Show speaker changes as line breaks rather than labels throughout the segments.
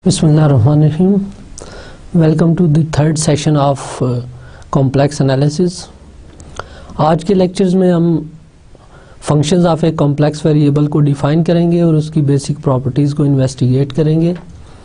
Bismillahirrahmanirrahim. Welcome to the third session of complex analysis. आज के lectures में हम functions of a complex variable को डिफाइन करेंगे और उसकी बेसिक प्रॉपर्टीज़ को इन्वेस्टिगेट करेंगे।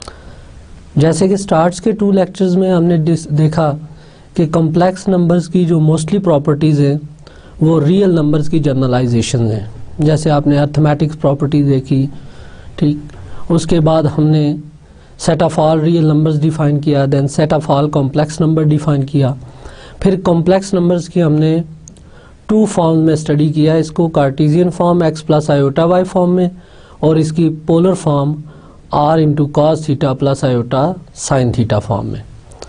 जैसे कि स्टार्ट्स के 2 लेक्चर्स में हमने देखा कि कॉम्प्लेक्स नंबर्स की जो मोस्टली प्रॉपर्टीज़ हैं वो रियल नंबर्स की जनरलाइजेशन हैं। जैसे आपने अर्थमेटिक्स प्रॉपर्टी देखी, ठीक। उसके बाद हमने set of all real numbers define किया, then set of all complex number define किया। फिर कॉम्प्लेक्स नंबर्स की हमने 2 फॉर्म में स्टडी किया, इसको cartesian form x plus iota y form में और इसकी polar form r into cos theta plus iota sine theta form में।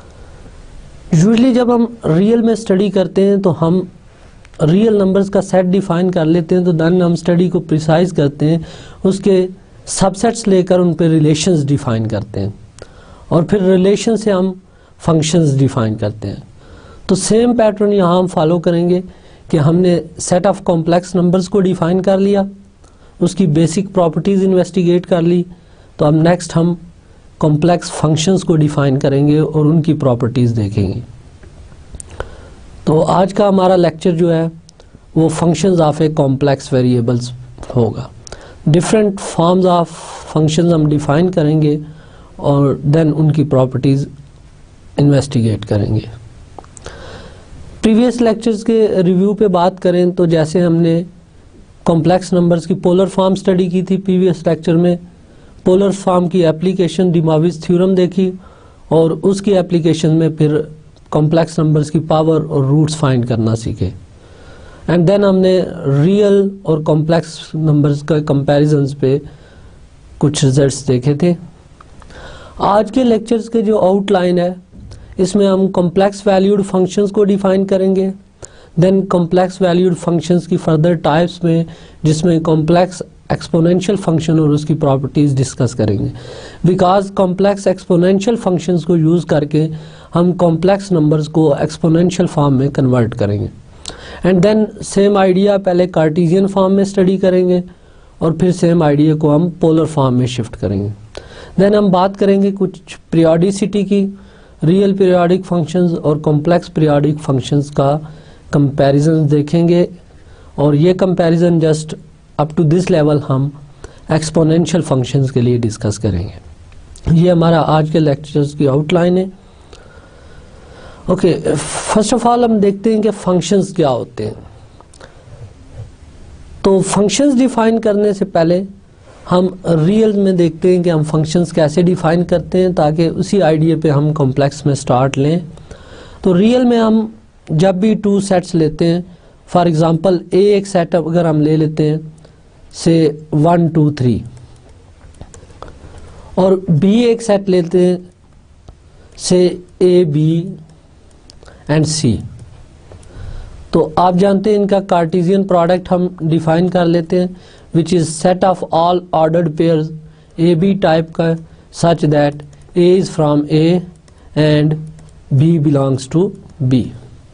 यूजली जब हम रियल में स्टडी करते हैं तो हम रियल नंबर्स का सेट डिफाइन कर लेते हैं, तो देन हम स्टडी को प्रिसाइज करते हैं, उसके सबसेट्स लेकर उन पे रिलेशंस डिफाइन करते हैं और फिर रिलेशन से हम फंक्शंस डिफाइन करते हैं। तो सेम पैटर्न यहाँ हम फॉलो करेंगे कि हमने सेट ऑफ कॉम्प्लेक्स नंबर्स को डिफाइन कर लिया, उसकी बेसिक प्रॉपर्टीज़ इन्वेस्टिगेट कर ली, तो अब नेक्स्ट हम कॉम्प्लेक्स फंक्शंस को डिफाइन करेंगे और उनकी प्रॉपर्टीज़ देखेंगे। तो आज का हमारा लेक्चर जो है वो functions of a complex variables होगा। डिफरेंट फॉर्म्स ऑफ फंक्शंस हम डिफाइन करेंगे और देन उनकी प्रॉपर्टीज़ इन्वेस्टिगेट करेंगे। प्रीवियस लेक्चर्स के रिव्यू पे बात करें तो जैसे हमने कॉम्प्लेक्स नंबर्स की पोलर फॉर्म स्टडी की थी प्रीवियस लेक्चर में, पोलर फॉर्म की एप्लीकेशन डी मॉविस थ्योरम देखी और उसकी एप्लीकेशन में फिर कॉम्प्लेक्स नंबर्स की पावर और रूट्स फाइंड करना सीखे। एंड देन हमने रियल और कॉम्प्लेक्स नंबर्स का कंपैरिजन्स पे कुछ रिजल्ट्स देखे थे। आज के लेक्चर्स के जो आउटलाइन है इसमें हम कॉम्प्लेक्स वैल्यूड फंक्शंस को डिफाइन करेंगे, देन कॉम्प्लेक्स वैल्यूड फंक्शंस की फर्दर टाइप्स में जिसमें कॉम्प्लेक्स एक्सपोनेंशियल फंक्शन और उसकी प्रॉपर्टीज़ डिस्कस करेंगे। बिकॉज कॉम्प्लेक्स एक्सपोनेंशियल फंक्शंस को यूज़ करके हम कॉम्प्लेक्स नंबर्स को एक्सपोनेंशियल फॉर्म में कन्वर्ट करेंगे। एंड देन सेम आइडिया पहले कार्टेशियन फॉर्म में स्टडी करेंगे और फिर सेम आइडिया को हम पोलर फॉर्म में शिफ्ट करेंगे। देन हम बात करेंगे कुछ पीरियोडिसिटी की, रियल पीरियोडिक फंक्शंस और कॉम्प्लेक्स पीरियोडिक फंक्शंस का कंपैरिजन देखेंगे और ये comparison just up to this level हम एक्सपोनेंशियल फंक्शंस के लिए डिस्कस करेंगे। ये हमारा आज के लेक्चर्स की आउटलाइन है। ओके, फर्स्ट ऑफ ऑल हम देखते हैं कि फंक्शंस क्या होते हैं। तो फंक्शंस डिफाइन करने से पहले हम रियल में देखते हैं कि हम फंक्शंस कैसे डिफाइन करते हैं ताकि उसी आइडिया पे हम कॉम्प्लेक्स में स्टार्ट लें। तो रियल में हम जब भी 2 सेट्स लेते हैं, फॉर एग्जांपल ए एक सेट अगर हम ले लेते हैं से 1 2 3 और बी एक सेट लेते हैं से ए बी एंड सी, तो आप जानते हैं इनका कार्टेशियन प्रोडक्ट हम डिफाइन कर लेते हैं which is set of all ordered pairs a b type का such that a is from A and b belongs to B,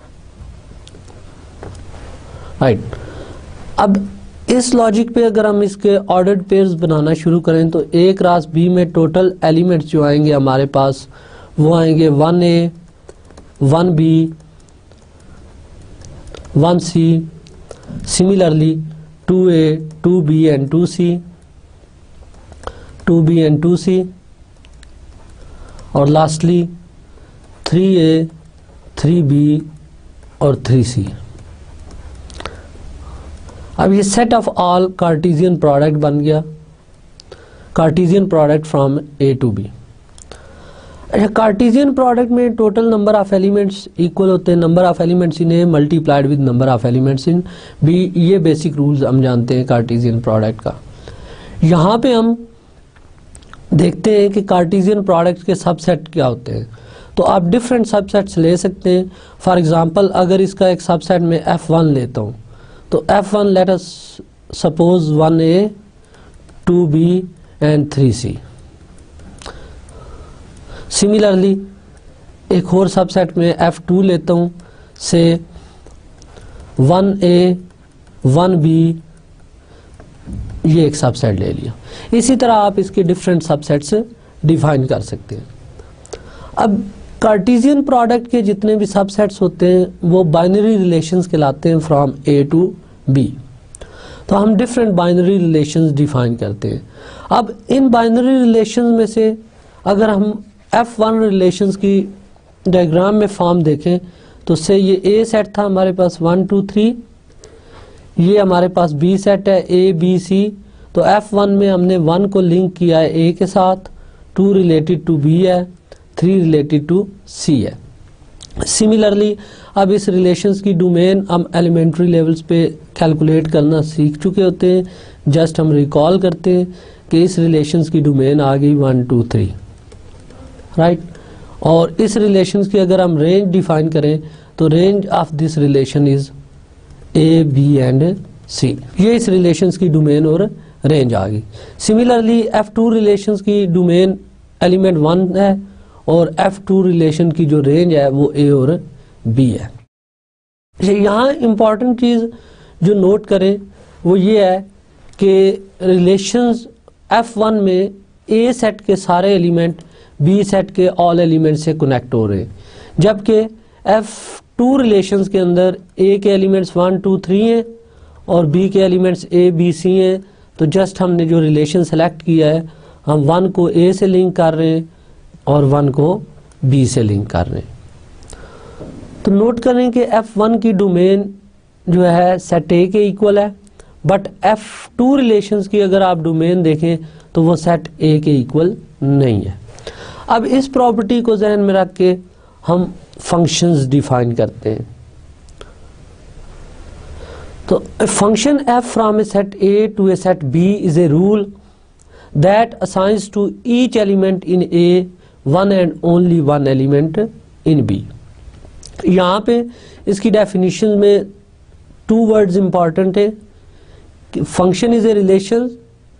right. अब इस लॉजिक पे अगर हम इसके ऑर्डर्ड पेयर्स बनाना शुरू करें तो ए क्रॉस बी में टोटल एलिमेंट्स जो आएंगे हमारे पास वो आएंगे 1A 1B 1C, similarly 2A 2B and 2C 2B and 2C और लास्टली 3A 3B और 3C। अब ये set of all cartesian product बन गया, cartesian product from A to B। अच्छा, कार्टेशियन प्रोडक्ट में total number of elements equal होते हैं number of elements in A multiplied with number of elements in B. ये basic rules हम जानते हैं कार्टेशियन प्रोडक्ट का। यहाँ पे हम देखते हैं कि कार्टेशियन प्रोडक्ट के सबसेट क्या होते हैं, तो आप डिफरेंट सबसेट्स ले सकते हैं। फॉर एग्जांपल अगर इसका एक सबसेट में F1 लेता हूँ तो F1 let us suppose 1A 2B and 3C। Similarly एक और सबसेट में F2 लेता हूँ से 1A 1B ये एक सबसेट ले लिया। इसी तरह आप इसके डिफरेंट सबसेट्स डिफाइन कर सकते हैं। अब कार्टेशियन प्रोडक्ट के जितने भी सबसेट्स होते हैं वो बाइनरी रिलेशंस कहलाते हैं फ्रॉम ए टू बी। तो हम डिफरेंट बाइनरी रिलेशंस डिफाइन करते हैं। अब इन बाइनरी रिलेशंस में से अगर हम F1 रिलेशंस की डायग्राम में फॉर्म देखें तो से ये ए सेट था हमारे पास 1 2 3, ये हमारे पास बी सेट है ए बी सी। तो F1 में हमने 1 को लिंक किया है ए के साथ, 2 रिलेटेड टू बी है, 3 रिलेटेड टू सी है। सिमिलरली अब इस रिलेशंस की डोमेन हम एलिमेंट्री लेवल्स पे कैलकुलेट करना सीख चुके होते हैं। जस्ट हम रिकॉल करते हैं कि इस रिलेशंस की डोमेन आ गई 1 2 3, राइट। और इस रिलेशंस की अगर हम रेंज डिफाइन करें तो range of this relation is a b and c. ये इस रिलेशंस की डोमेन और रेंज आ गई। सिमिलरली F2 रिलेशंस की डोमेन एलिमेंट 1 है और F2 रिलेशन की जो रेंज है वो A और B है। यहाँ इंपॉर्टेंट चीज़ जो नोट करें वो ये है कि रिलेशंस F1 में A सेट के सारे एलिमेंट B सेट के ऑल एलिमेंट से कनेक्ट हो रहे हैं, जबकि F2 रिलेशंस के अंदर A के एलिमेंट्स 1 2 3 हैं और B के एलिमेंट्स A B C हैं। तो जस्ट हमने जो रिलेशन सेलेक्ट किया है हम 1 को A से लिंक कर रहे हैं और 1 को B से लिंक कर रहे हैं। तो नोट करें कि F1 की डोमेन जो है सेट A के इक्वल है, बट F2 रिलेशंस की अगर आप डोमेन देखें तो वो सेट A के इक्वल नहीं है। अब इस प्रॉपर्टी को ध्यान में रख के हम फंक्शंस डिफाइन करते हैं। तो a function f from a set A to a set B is a rule that assigns to each element in A one and only one element in B। यहाँ पे इसकी डेफिनेशन में 2 words important है कि function is a relation,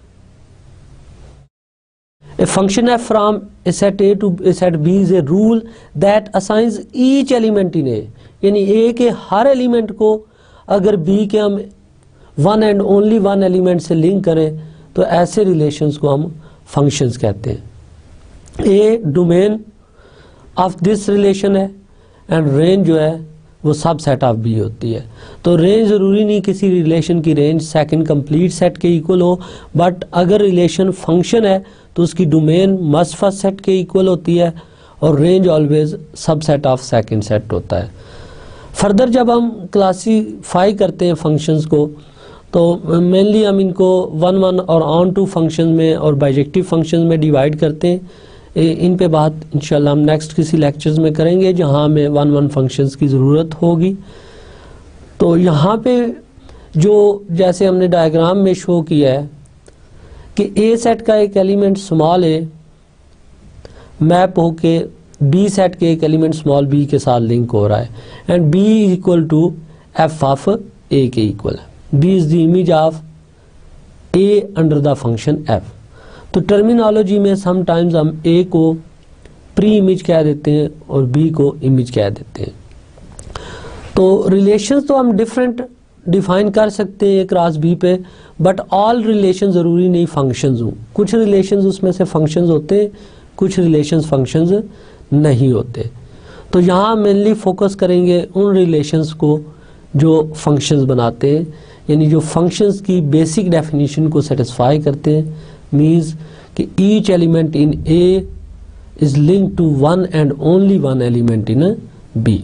a function f from a set A to a set B is a rule that assigns each element in A, यानी A के हर element को अगर B के हम one and only one element से link करें तो ऐसे रिलेशंस को हम फंक्शंस कहते हैं। A domain of this relation है एंड रेंज जो है वो सब सेट ऑफ B होती है। तो रेंज ज़रूरी नहीं किसी रिलेशन की रेंज सेकंड कंप्लीट सेट के इक्वल हो, बट अगर रिलेशन फंक्शन है तो उसकी डोमेन मस्ट फर्स्ट सेट के इक्वल होती है और range always subset of second set होता है। फर्दर जब हम क्लासीफाई करते हैं फंक्शंस को तो मेनली हम इनको 1 1 और ऑन टू फंक्शन में और बाइजेक्टिव फंक्शन में डिवाइड करते हैं। इन पे बात इंशाल्लाह हम नेक्स्ट किसी लेक्चर्स में करेंगे जहां हमें 1 1 फंक्शंस की ज़रूरत होगी। तो यहाँ पे जो जैसे हमने डायग्राम में शो किया है कि ए सेट का एक एलिमेंट स्मॉल ए मैप होके बी सेट के एक एलिमेंट स्मॉल बी के साथ लिंक हो रहा है and b is equal to f of a के इक्वल है। B is the image of a under the function f. तो टर्मिनोलॉजी में समटाइम्स हम ए को प्री इमेज कह देते हैं और बी को इमेज कह देते हैं। तो रिलेशंस तो हम डिफरेंट डिफाइन कर सकते हैं क्रॉस बी पे, बट ऑल रिलेशन ज़रूरी नहीं फंक्शंस हों। कुछ रिलेशंस उसमें से फंक्शंस होते हैं, कुछ रिलेशंस फंक्शंस नहीं होते। तो यहाँ मेनली फोकस करेंगे उन रिलेशंस को जो फंक्शंस बनाते हैं, यानी जो फंक्शंस की बेसिक डेफिनेशन को सेटिस्फाई करते हैं। मीन्स कि each element in A is linked to one and only one element in B.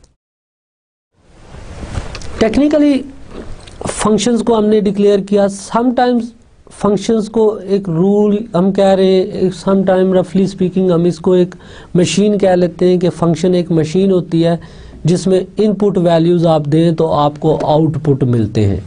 Technically functions को हमने डिक्लेयर किया। समटाइम्स फंक्शंस को एक रूल हम कह रहे हैं, समटाइम रफली स्पीकिंग हम इसको एक मशीन कह लेते हैं कि फंक्शन एक मशीन होती है जिसमें इनपुट वैल्यूज़ आप दें तो आपको आउटपुट मिलते हैं।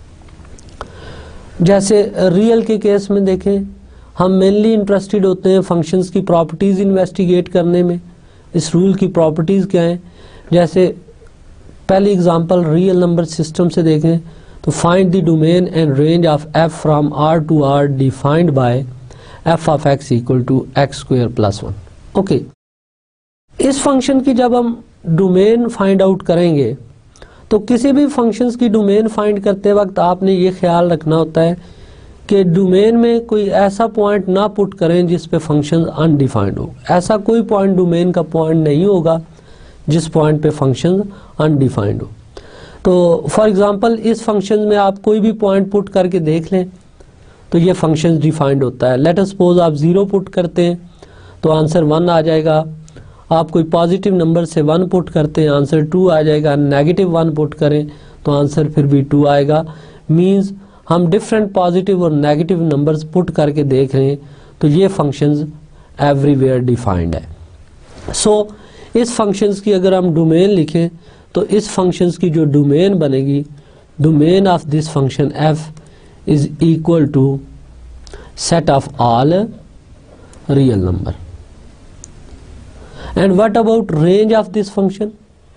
जैसे रियल के केस में देखें, हम मेनली इंटरेस्टेड होते हैं फंक्शंस की प्रॉपर्टीज़ इन्वेस्टिगेट करने में। इस रूल की प्रॉपर्टीज़ क्या हैं? जैसे पहली एग्जांपल रियल नंबर सिस्टम से देखें तो find the domain and range of f from r to r defined by f of x equal to x square plus 1। Okay, इस फंक्शन की जब हम डोमेन फाइंड आउट करेंगे तो किसी भी फंक्शंस की डोमेन फाइंड करते वक्त आपने ये ख्याल रखना होता है कि डोमेन में कोई ऐसा पॉइंट ना पुट करें जिस पे फंक्शन अनडिफाइंड हो। ऐसा कोई पॉइंट डोमेन का पॉइंट नहीं होगा जिस पॉइंट पे फंक्शन अनडिफाइंड हो। तो फॉर एग्जांपल इस फंक्शन में आप कोई भी पॉइंट पुट करके देख लें तो ये फंक्शन डिफाइंड होता है। लेट अस सपोज आप 0 पुट करते हैं तो आंसर 1 आ जाएगा। आप कोई पॉजिटिव नंबर से 1 पुट करते हैं, आंसर 2 आ जाएगा। नेगेटिव 1 पुट करें तो आंसर फिर भी 2 आएगा। मींस हम डिफरेंट पॉजिटिव और नेगेटिव नंबर्स पुट करके देख रहे हैं तो ये फंक्शंस एवरीवेयर डिफाइंड है। सो इस फंक्शंस की अगर हम डोमेन लिखें तो इस फंक्शंस की जो डोमेन बनेगी, domain of this function f is equal to set of all real number. And what about range of this function?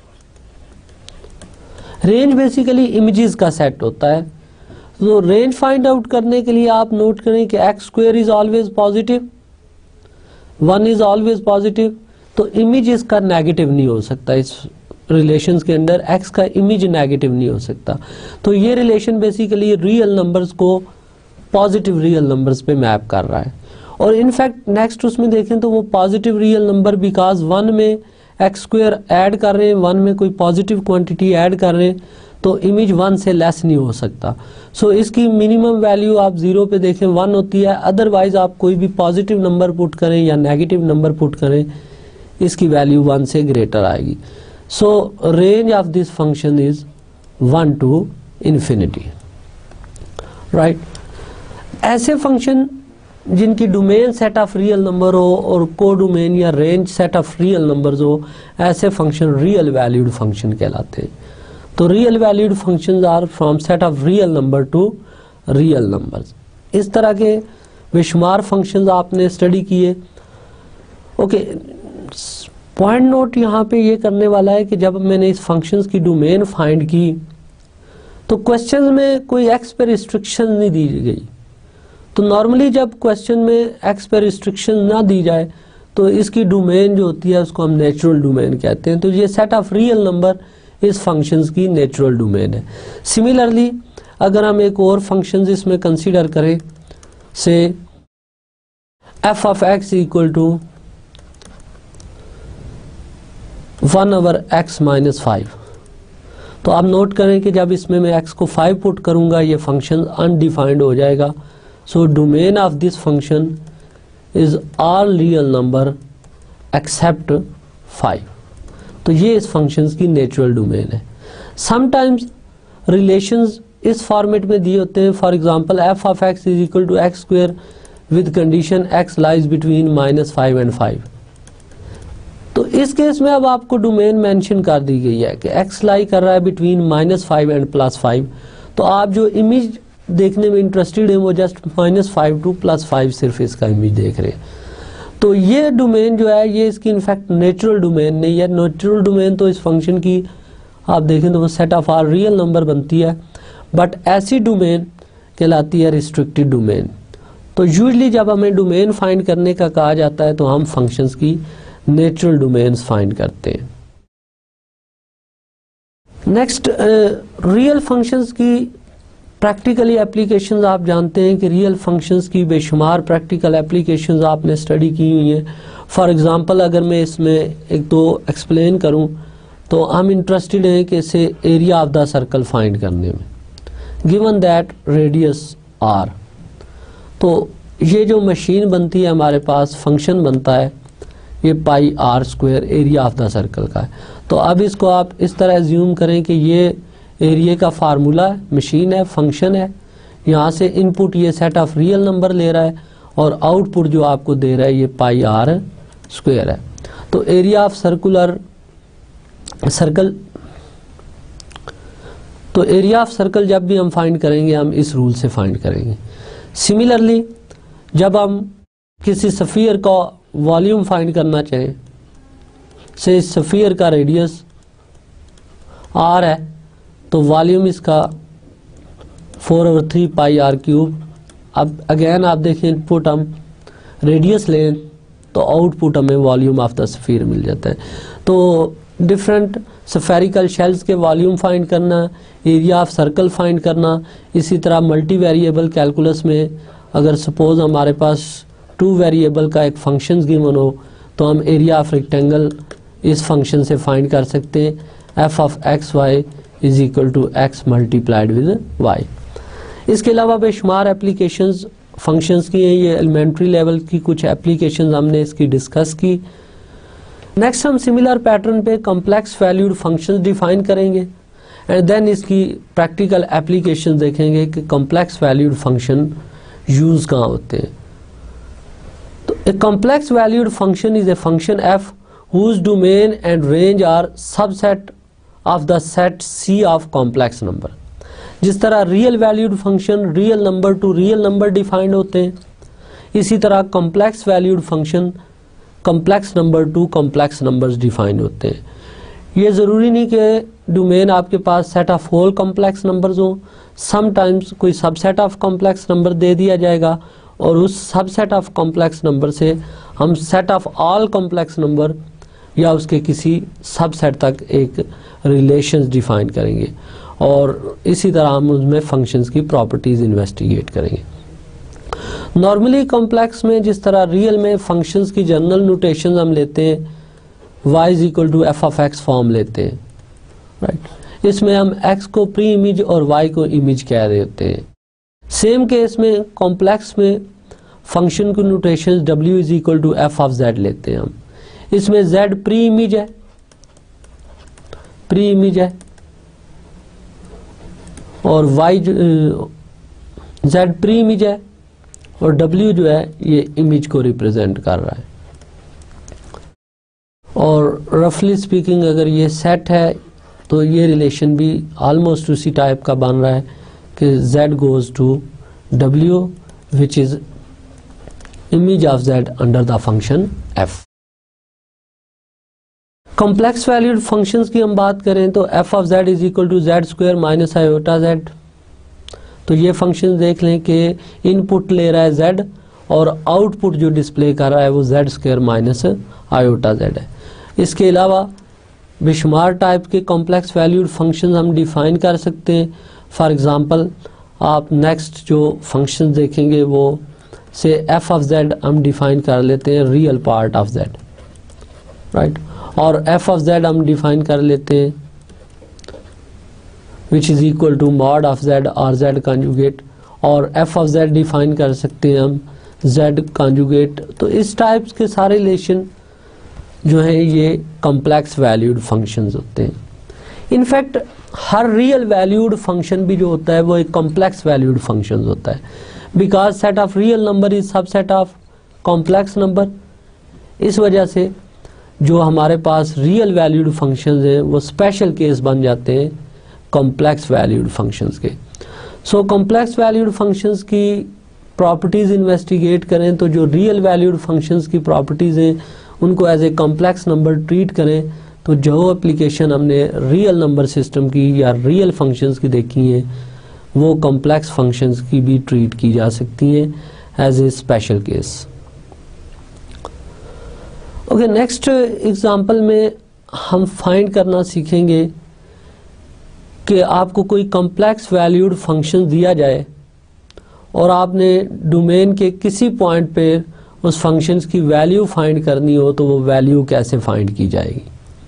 Range basically images का सेट होता है। तो रेंज फाइंड आउट करने के लिए आप नोट करें कि x square is always positive, 1 is always positive, तो इमेज इसका नेगेटिव नहीं हो सकता। इस रिलेशंस के अंदर एक्स का इमेज नेगेटिव नहीं हो सकता। तो ये रिलेशन बेसिकली रियल नंबर्स को पॉजिटिव रियल नंबर्स पे मैप कर रहा है। और इनफैक्ट नेक्स्ट उसमें देखें तो वो पॉजिटिव रियल नंबर बिकॉज 1 में एक्स स्क्वायर ऐड कर रहे हैं, 1 में कोई पॉजिटिव क्वांटिटी ऐड कर रहे हैं तो इमेज 1 से लेस नहीं हो सकता। सो इसकी मिनिमम वैल्यू आप 0 पे देखें 1 होती है। अदरवाइज आप कोई भी पॉजिटिव नंबर पुट करें या नेगेटिव नंबर पुट करें इसकी वैल्यू 1 से ग्रेटर आएगी। So range of this function is 1 to infinity, right. ऐसे फंक्शन जिनकी domain set of real number हो और को डोमेन या range set of real numbers हो, ऐसे फंक्शन रियल वैल्यूड फंक्शन कहलाते हैं। तो real valued functions are from set of real number to real numbers. इस तरह के बेशुमार फंक्शंस आपने स्टडी किए। ओके, पॉइंट नोट यहाँ पे ये करने वाला है कि जब मैंने इस फंक्शंस की डोमेन फाइंड की तो क्वेश्चन में कोई एक्स पे रिस्ट्रिक्शन नहीं दी गई। तो नॉर्मली जब क्वेश्चन में एक्स पे रिस्ट्रिक्शन ना दी जाए तो इसकी डोमेन जो होती है उसको हम नेचुरल डोमेन कहते हैं। तो ये सेट ऑफ रियल नंबर इस फंक्शंस की नेचुरल डोमेन है। सिमिलरली अगर हम एक और फंक्शंस इसमें कंसीडर करें, say f of x equal to 1/x-5, तो आप नोट करें कि जब इसमें मैं x को 5 पुट करूंगा ये फंक्शन अनडिफाइंड हो जाएगा। So domain of this function is all real number except 5। तो ये इस फंक्शंस की नेचुरल डोमेन है। समटाइम्स रिलेशंस इस फॉर्मेट में दिए होते हैं। For example f of x is equal to x square with condition x lies between -5 and 5। तो इस केस में अब आपको डोमेन मेंशन कर दी गई है कि एक्स लाई कर रहा है बिटवीन -5 and +5। तो आप जो इमेज देखने में इंटरेस्टेड है वो जस्ट -5 to +5 सिर्फ इसका इमेज देख रहे हैं। तो ये डोमेन जो है ये इसकी इनफैक्ट नेचुरल डोमेन नहीं है। नेचुरल डोमेन तो इस फंक्शन की आप देखें तो वो set of R real number बनती है, बट ऐसी डोमेन कहलाती है रिस्ट्रिक्टेड डोमेन। तो यूजली जब हमें डोमेन फाइंड करने का कहा जाता है तो हम फंक्शंस की नेचुरल डोमेन्स फाइंड करते हैं। नेक्स्ट, रियल फंक्शंस की प्रैक्टिकली एप्लीकेशंस। आप जानते हैं कि रियल फंक्शंस की बेशुमार प्रैक्टिकल एप्लीकेशंस आपने स्टडी की हुई हैं। फॉर एग्जांपल अगर मैं इसमें एक दो एक्सप्लेन करूं तो हम इंटरेस्टेड हैं कि इसे area of the circle find करने में, गिवन दैट रेडियस r। तो ये जो मशीन बनती है हमारे पास फंक्शन बनता है ये πr² area of the circle का है। तो अब इसको आप इस तरह एज्यूम करें कि ये एरिया का फार्मूला है, मशीन है, फंक्शन है। यहाँ से इनपुट ये सेट ऑफ रियल नंबर ले रहा है और आउटपुट जो आपको दे रहा है ये πr² है। तो एरिया ऑफ सर्कुलर सर्कल, तो एरिया ऑफ सर्कल जब भी हम फाइंड करेंगे हम इस रूल से फाइंड करेंगे। सिमिलरली जब हम किसी स्फीयर का वॉल्यूम फाइंड करना चाहें, से स्फीयर का रेडियस r है तो वॉल्यूम इसका 4/3 πr³। अब अगेन आप देखें इनपुट हम रेडियस लें तो आउटपुट हमें वॉल्यूम ऑफ द स्फीयर मिल जाता है। तो डिफरेंट स्फेरिकल शेल्स के वॉल्यूम फाइंड करना, एरिया ऑफ सर्कल फाइंड करना। इसी तरह मल्टी वेरिएबल कैलकुलस में अगर सपोज हमारे पास 2 वेरिएबल का एक फंक्शन गिवन हो तो हम एरिया ऑफ रेक्टेंगल इस फंक्शन से फाइंड कर सकते हैं, f of x y is equal to x multiplied with y. इसके अलावा बेशुमार एप्लीकेशंस फंक्शंस की हैं, ये एलिमेंट्री लेवल की कुछ एप्लीकेशंस हमने इसकी डिस्कस की। नेक्स्ट हम सिमिलर पैटर्न पे कॉम्प्लेक्स वैल्यूड फंक्शंस डिफाइन करेंगे एंड देन इसकी प्रैक्टिकल एप्लीकेशन देखेंगे कि कॉम्प्लेक्स वैल्यूड फंक्शन यूज कहाँ होते हैं। तो a complex valued function is a function f whose domain and range are subset of the set C of complex number। जिस तरह real valued function real number to real number defined होते हैं, इसी तरह complex valued function complex number to complex numbers defined होते हैं। ये ज़रूरी नहीं कि डोमेन आपके पास set of whole complex numbers हो, समटाइम्स कोई सबसेट ऑफ कॉम्प्लेक्स नंबर दे दिया जाएगा और उस सबसेट ऑफ कॉम्प्लेक्स नंबर से हम set of all complex number या उसके किसी सबसेट तक एक रिलेशंस डिफाइन करेंगे और इसी तरह हम उसमें फंक्शंस की प्रॉपर्टीज इन्वेस्टिगेट करेंगे। नॉर्मली कॉम्प्लेक्स में जिस तरह रियल में फंक्शंस की जनरल नोटेशन हम लेते हैं, y is equal to f of x form लेते हैं, राइट। इसमें हम x को प्री इमेज और y को इमेज कह रहे होते हैं। सेम केस में कॉम्प्लेक्स में फंक्शन की notation w is equal to f of z लेते हैं हम। इसमें z प्री इमेज है और y z प्री इमेज है और w जो है ये इमेज को रिप्रेजेंट कर रहा है। और रफली स्पीकिंग अगर ये सेट है तो ये रिलेशन भी ऑलमोस्ट उसी टाइप का बन रहा है कि z goes to w which is image of z under the function f। Complex valued functions की हम बात करें तो f of z is equal to z square minus iota z. तो ये फंक्शन देख लें कि इनपुट ले रहा है जेड और आउटपुट जो डिस्प्ले कर रहा है वो z square minus iota z है। इसके अलावा बेशुमार टाइप के कॉम्प्लेक्स वैल्यूड फंक्शन हम डिफाइन कर सकते हैं। फॉर एग्जांपल आप नेक्स्ट जो फंक्शन देखेंगे वो से एफ ऑफ जेड हम डिफाइन कर लेते हैं real part of z, right. और एफ ऑफ जेड हम डिफाइन कर लेते हैं which is equal to mod of z और जेड कॉन्जुगेट, और एफ ऑफ जेड डिफाइन कर सकते हैं हम जेड कॉन्जुगेट। तो इस टाइप्स के सारे रिलेशन जो है ये कॉम्प्लेक्स वैल्यूड फंक्शंस होते हैं। इनफैक्ट हर रियल वैल्यूड फंक्शन भी जो होता है वो एक कॉम्प्लेक्स वैल्यूड फंक्शन होता है, because set of real number is subset of complex number. इस वजह से जो हमारे पास रियल वैल्यूड फंक्शंस हैं वो स्पेशल केस बन जाते हैं कॉम्प्लेक्स वैल्यूड फंक्शंस के। सो कॉम्प्लेक्स वैल्यूड फंक्शंस की प्रॉपर्टीज़ इन्वेस्टिगेट करें तो जो रियल वैल्यूड फंक्शंस की प्रॉपर्टीज़ हैं उनको as a complex number treat करें। तो जो एप्लीकेशन हमने रियल नंबर सिस्टम की या रियल फंक्शंस की देखी हैं वो कॉम्प्लेक्स फंक्शंस की भी ट्रीट की जा सकती हैं as a special case. Okay, next example में हम फाइंड करना सीखेंगे कि आपको कोई कॉम्प्लेक्स वैल्यूड फंक्शन दिया जाए और आपने डोमेन के किसी पॉइंट पे उस फंक्शंस की वैल्यू फाइंड करनी हो तो वो वैल्यू कैसे फाइंड की जाएगी।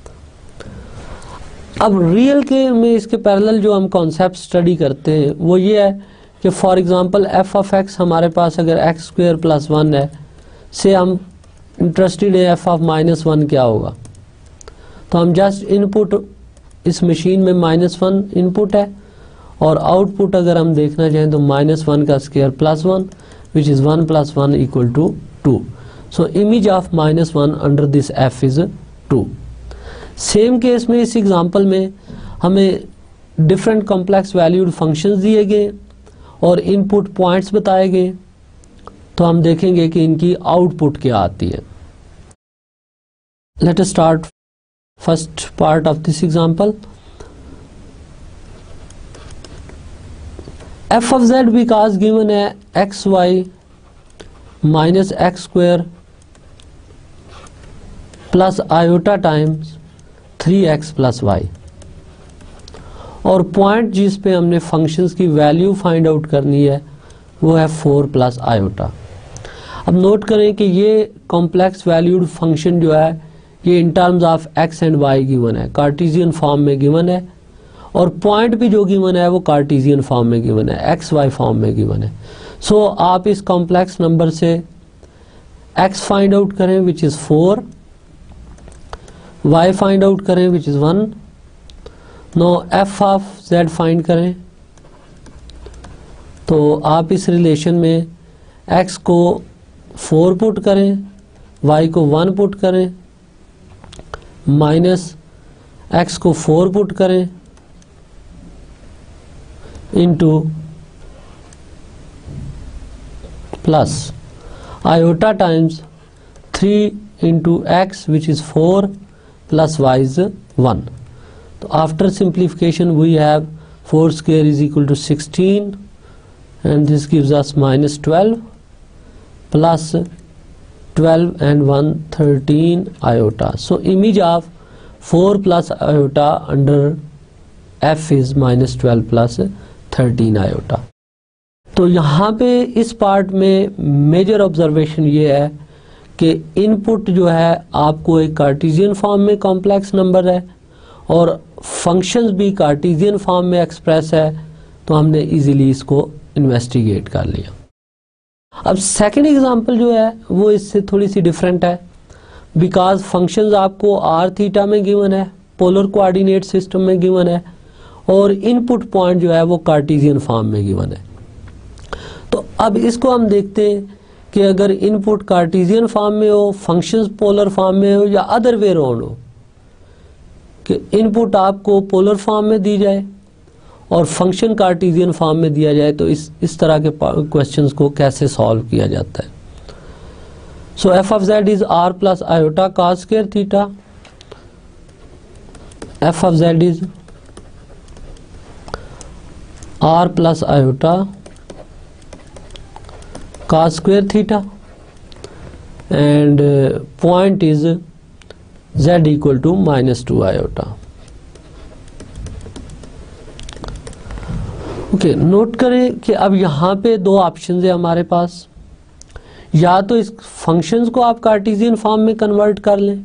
अब रियल के में इसके पैरेलल जो हम कॉन्सेप्ट स्टडी करते हैं वो ये है कि for example f of x हमारे पास अगर एक्स स्क्वायर प्लस 1 है, से हम इंटरेस्टेड है एफ ऑफ माइनस 1 क्या होगा, तो हम जस्ट इनपुट इस मशीन में -1 इनपुट है और आउटपुट अगर हम देखना चाहें तो -1 का square plus 1 which is 1 + 1 = 2। So image of -1 under this f is 2। Same case में इस एग्जांपल में हमें डिफरेंट कॉम्प्लेक्स वैल्यूड फंक्शंस दिए गए और इनपुट पॉइंट्स बताए गए, तो हम देखेंगे कि इनकी आउटपुट क्या आती है। Let us start first part of this example. F of z because given है x y minus x square plus iota times 3x plus y, और पॉइंट जिस पे हमने फंक्शंस की वैल्यू फाइंड आउट करनी है वो है 4 प्लस आयोटा। अब नोट करें कि ये कॉम्प्लेक्स वैल्यूड फंक्शन जो है ये in terms of x and y given है, कार्टेशियन फॉर्म में गिवन है, और पॉइंट भी जो गिवन है वो कार्टेशियन फॉर्म में गिवन है, x y फॉर्म में गिवन है। सो आप इस कॉम्प्लेक्स नंबर से x फाइंड आउट करें which is 4, y find out करें which is 1। Now f of z find करें, तो आप इस रिलेशन में x को 4 पुट करें, y को 1 पुट करें, माइनस x को 4 पुट करें into plus iota times 3 into x which is 4 plus y is 1। तो after simplification we have 4 square is equal to 16 and this gives us minus 12 plus 12 and 1 13 iota. So image of 4 plus iota under f is minus 12 plus 13 iota. तो यहाँ पे इस part में major observation ये है कि input जो है आपको एक कार्टेशियन फॉर्म में कॉम्प्लेक्स नंबर है और फंक्शंस भी कार्टेशियन फॉर्म में एक्सप्रेस है, तो हमने इजीली इसको इन्वेस्टिगेट कर लिया। अब सेकंड एग्जांपल जो है वो इससे थोड़ी सी डिफरेंट है, बिकॉज फंक्शंस आपको आर थीटा में गिवन है, पोलर कोऑर्डिनेट सिस्टम में गिवन है, और इनपुट पॉइंट जो है वो कार्टेशियन फॉर्म में गिवन है। तो अब इसको हम देखते हैं कि अगर इनपुट कार्टेशियन फॉर्म में हो, फंक्शंस पोलर फॉर्म में हो, या अदर वे राउंड हो कि इनपुट आपको पोलर फॉर्म में दी जाए और फंक्शन कार्टेशियन फॉर्म में दिया जाए, तो इस तरह के क्वेश्चंस को कैसे सॉल्व किया जाता है। So f of z is r plus iota cos square theta, f of z is r plus iota cos square theta, and point is z equal to minus 2 iota. Okay, note करें कि अब यहाँ पे दो option है हमारे पास, या तो इस फंक्शंस को आप कार्टेशियन फॉर्म में कन्वर्ट कर लें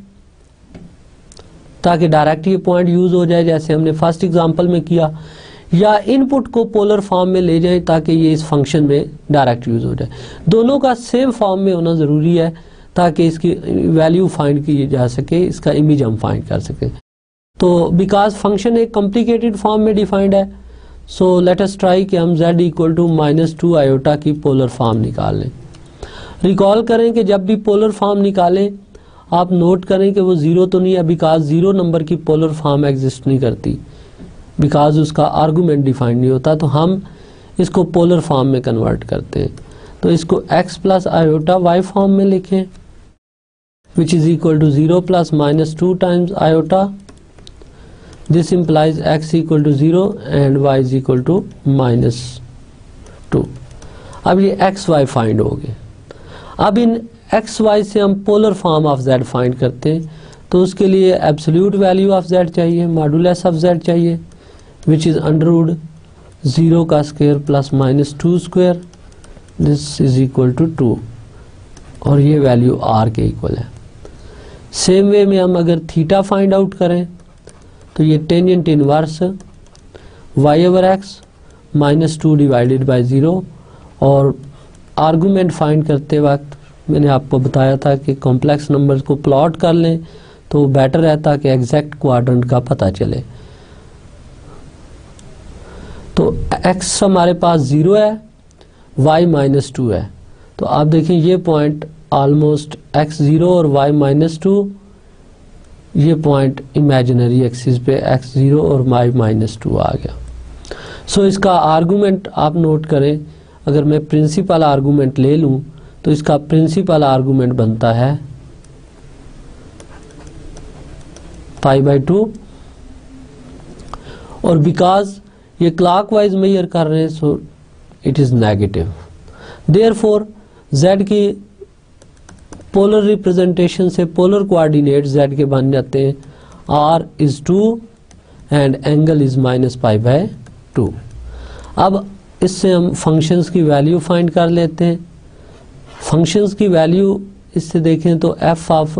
ताकि डायरेक्ट ये पॉइंट यूज हो जाए जैसे हमने फर्स्ट एग्जांपल में किया, या इनपुट को पोलर फॉर्म में ले जाएं ताकि ये इस फंक्शन में डायरेक्ट यूज हो जाए। दोनों का सेम फॉर्म में होना ज़रूरी है ताकि इसकी वैल्यू फाइंड की जा सके, इसका इमेज हम फाइंड कर सकें। तो बिकॉज फंक्शन एक कॉम्प्लिकेटेड फॉर्म में डिफाइंड है, सो लेट अस ट्राई कि हम z equal to minus 2 iota की पोलर फॉर्म निकाल लें। रिकॉल करें कि जब भी पोलर फॉर्म निकालें आप नोट करें कि वो ज़ीरो तो नहीं है, बिकॉज ज़ीरो नंबर की पोलर फॉर्म एग्जिस्ट नहीं करती, बिकॉज उसका आर्गूमेंट डिफाइंड नहीं होता। तो हम इसको पोलर फॉर्म में कन्वर्ट करते हैं, तो इसको x plus iota y form में लिखें which is equal to 0 plus minus 2 times iota, this implies x equal to 0 and y is equal to minus 2। अब ये x y फाइंड हो गए। अब इन x y से हम polar form of z find करते हैं, तो उसके लिए एब्सोल्यूट वैल्यू ऑफ z चाहिए, मॉडुलस ऑफ z चाहिए विच इज़ अंडर रूट 0 का square plus minus 2 square, this is equal to 2, और ये वैल्यू r के इक्वल है। सेम वे में हम अगर थीटा फाइंड आउट करें तो ये tangent inverse y over x minus 2 divided by 0, और आर्गूमेंट फाइंड करते वक्त मैंने आपको बताया था कि कॉम्प्लेक्स नंबर्स को प्लॉट कर लें तो बेटर रहता कि एग्जैक्ट क्वाड्रेंट का पता चले। तो x हमारे पास 0 है, y माइनस 2 है, तो आप देखें ये पॉइंट ऑलमोस्ट x 0 और y माइनस 2, ये पॉइंट इमेजिनरी एक्सिस पे x 0 और y माइनस 2 आ गया। सो इसका आर्गूमेंट आप नोट करें, अगर मैं प्रिंसिपल आर्गूमेंट ले लूँ तो इसका प्रिंसिपल आर्गूमेंट बनता है π/2, और बिकॉज ये क्लॉकवाइज मेजर कर रहे हैं so it is negative, therefore z की पोलर रिप्रेजेंटेशन से पोलर कोऑर्डिनेट z के बन जाते हैं r is 2 and angle is -π/2। अब इससे हम फंक्शंस की वैल्यू फाइंड कर लेते हैं। फंक्शंस की वैल्यू इससे देखें तो f ऑफ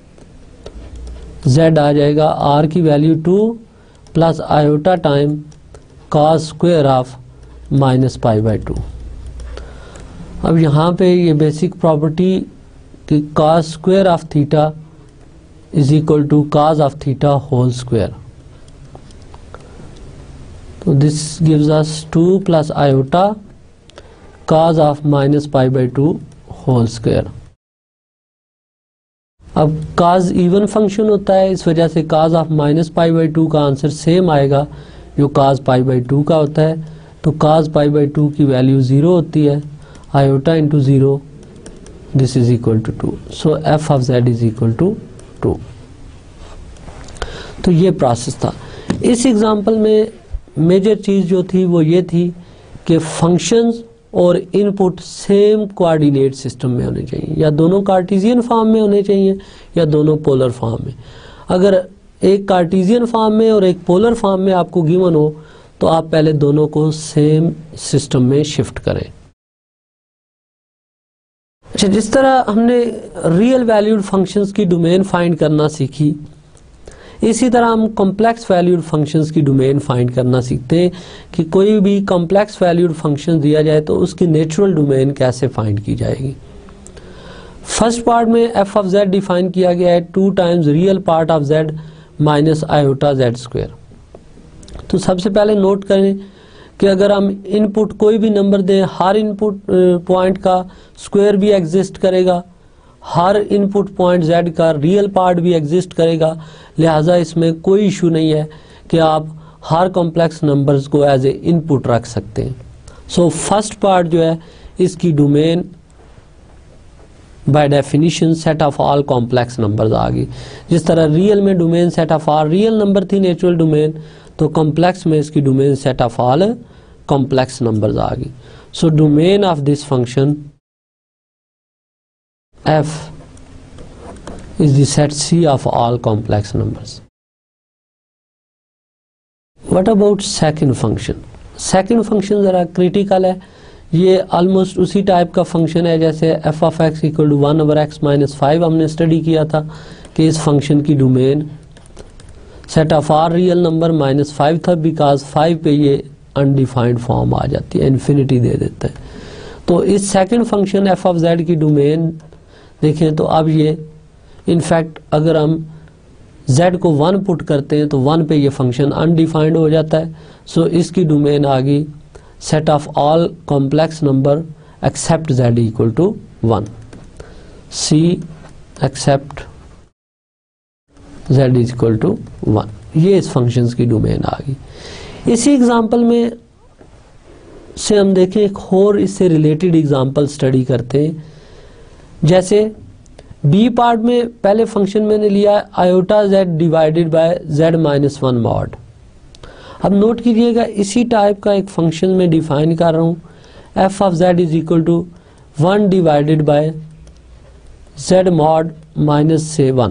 z आ जाएगा, r की value 2 plus iota time cos square of -π/2। अब यहाँ पे ये बेसिक प्रॉपर्टी कि cos square of theta is equal to cos of theta whole square, तो this gives us 2 plus iota cos of -π/2 whole square. अब cos even function होता है, इस वजह से cos ऑफ -π/2 का आंसर सेम आएगा जो cos π/2 का होता है। तो cos π/2 की वैल्यू 0 होती है, iota into 0, this is equal to 2। So f of z is equal to 2। तो ये प्रोसेस था। इस एग्जांपल में मेजर चीज़ जो थी वो ये थी कि फंक्शंस और इनपुट सेम कोऑर्डिनेट सिस्टम में होने चाहिए, या दोनों कार्टेशियन फॉर्म में होने चाहिए या दोनों पोलर फॉर्म में। अगर एक कार्टेशियन फॉर्म में और एक पोलर फॉर्म में आपको गिवन हो तो आप पहले दोनों को सेम सिस्टम में शिफ्ट करें। अच्छा, जिस तरह हमने रियल वैल्यूड फंक्शंस की डोमेन फाइंड करना सीखी, इसी तरह हम कॉम्प्लेक्स वैल्यूड फंक्शंस की डोमेन फाइंड करना सीखते हैं कि कोई भी कॉम्प्लेक्स वैल्यूड फंक्शन दिया जाए तो उसकी नेचुरल डोमेन कैसे फाइंड की जाएगी। फर्स्ट पार्ट में f ऑफ z डिफाइन किया गया है 2 times real part of z minus iota z square. तो सबसे पहले नोट करें कि अगर हम इनपुट कोई भी नंबर दें, हर इनपुट पॉइंट का स्क्वायर भी एग्जिस्ट करेगा, हर इनपुट पॉइंट z का रियल पार्ट भी एग्जिस्ट करेगा, लिहाजा इसमें कोई इशू नहीं है कि आप हर कॉम्प्लेक्स नंबर्स को एज ए इनपुट रख सकते हैं। सो फर्स्ट पार्ट जो है इसकी domain by definition set of all complex numbers आ गई। जिस तरह रियल में domain set of all real number थी नेचुरल डोमेन, तो कॉम्प्लेक्स में इसकी domain set of all complex numbers आ गई। So domain of this function f is the set C of all complex numbers. What about second function? Second function ज़रा critical है। ये almost उसी type का फंक्शन है जैसे f of x equal to 1/x-5 हमने स्टडी किया था कि इस फंक्शन की domain set of R real number -5 था, बिकॉज 5 पे ये अनडिफाइंड फॉर्म आ जाती है, इन्फिनिटी दे देता है। तो इस second function f of z की डोमेन देखें तो अब ये इनफैक्ट अगर हम z को 1 पुट करते हैं तो 1 पे ये फंक्शन अनडिफाइंड हो जाता है। सो इसकी डोमेन आ गई set of all complex number except z equal to 1, C except z equal to 1। ये इस फंक्शंस की डोमेन आ गई। इसी एग्जांपल में से हम देखें एक और इससे रिलेटेड एग्जांपल स्टडी करते हैं। जैसे बी पार्ट में पहले फंक्शन मैंने लिया iota z divided by z-1 mod. अब नोट कीजिएगा इसी टाइप का एक फंक्शन में डिफाइन कर रहा हूँ, f of z is equal to 1 divided by z mod -1।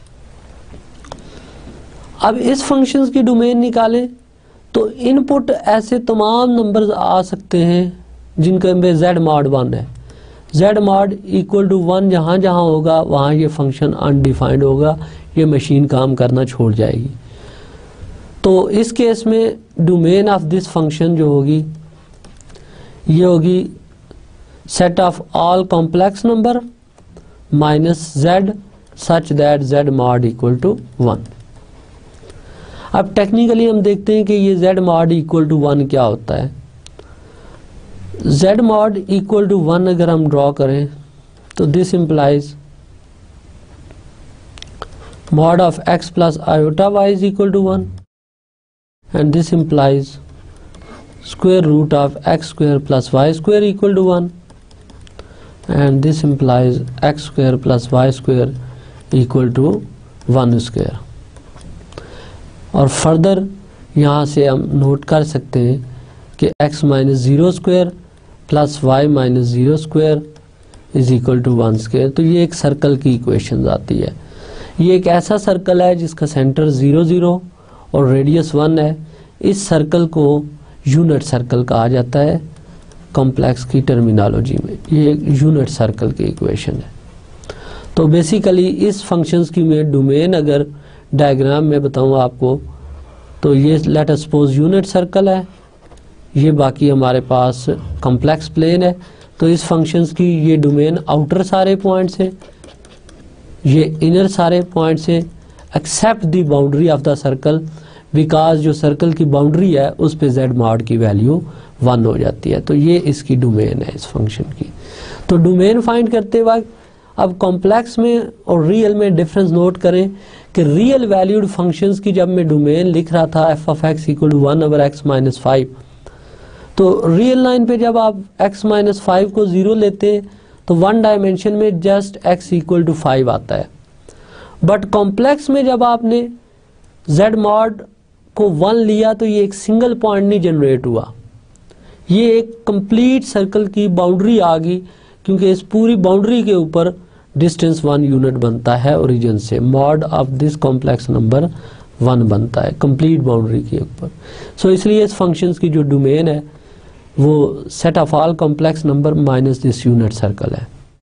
अब इस फंक्शन की डोमेन निकालें तो इनपुट ऐसे तमाम नंबर्स आ सकते हैं जिनके में z मॉड 1 है। z मॉड इक्वल टू 1 जहाँ जहाँ होगा वहाँ ये फंक्शन अनडिफाइंड होगा, ये मशीन काम करना छोड़ जाएगी। तो इस केस में डोमेन ऑफ दिस फंक्शन जो होगी ये होगी set of all complex number minus z such that z mod equal to 1। अब टेक्निकली हम देखते हैं कि ये z मॉड इक्वल टू 1 क्या होता है। z mod इक्वल टू 1 अगर हम ड्रॉ करें तो this implies mod of x plus iota y is equal to 1 and this implies square root of x square plus y square equal to 1 and this implies x square plus y square equal to 1 square. और further यहाँ से हम note कर सकते हैं कि x minus 0 square plus y minus 0 square is equal to 1 square. तो ये एक सर्कल की इक्वेशन आती है। ये एक ऐसा सर्कल है जिसका सेंटर 0 0 और रेडियस 1 है। इस सर्कल को यूनिट सर्कल कहा जाता है कॉम्प्लेक्स की टर्मिनोलॉजी में। ये एक यूनिट सर्कल की इक्वेशन है। तो बेसिकली इस फंक्शंस की मैं डोमेन अगर डायग्राम में बताऊँ आपको, तो ये let us suppose unit circle है, ये बाकी हमारे पास कॉम्प्लेक्स प्लेन है। तो इस फंक्शंस की ये डोमेन आउटर सारे पॉइंट्स है, ये इनर सारे पॉइंट्स है, except the boundary of the circle, because जो सर्कल की बाउंड्री है उस पे z मॉड की वैल्यू 1 हो जाती है। तो ये इसकी डोमेन है इस फंक्शन की। तो डोमेन फाइंड करते वक्त अब कॉम्प्लेक्स में और रियल में डिफरेंस नोट करें कि रियल वैल्यूड फंक्शंस की जब मैं डोमेन लिख रहा था f of x equal to 1/x-5, तो रियल लाइन पे जब आप x-5 को 0 लेते हैं तो 1 डायमेंशन में जस्ट x इक्वल टू 5 आता है। बट कॉम्प्लेक्स में जब आपने z मॉड को 1 लिया तो ये एक सिंगल पॉइंट नहीं जनरेट हुआ, ये एक कंप्लीट सर्कल की बाउंड्री आ गई, क्योंकि इस पूरी बाउंड्री के ऊपर डिस्टेंस 1 यूनिट बनता है ओरिजिन से। Mod of this complex number 1 बनता है कंप्लीट बाउंड्री के ऊपर। सो इसलिए इस फंक्शंस की जो डोमेन है वो set of all complex number minus this unit circle है।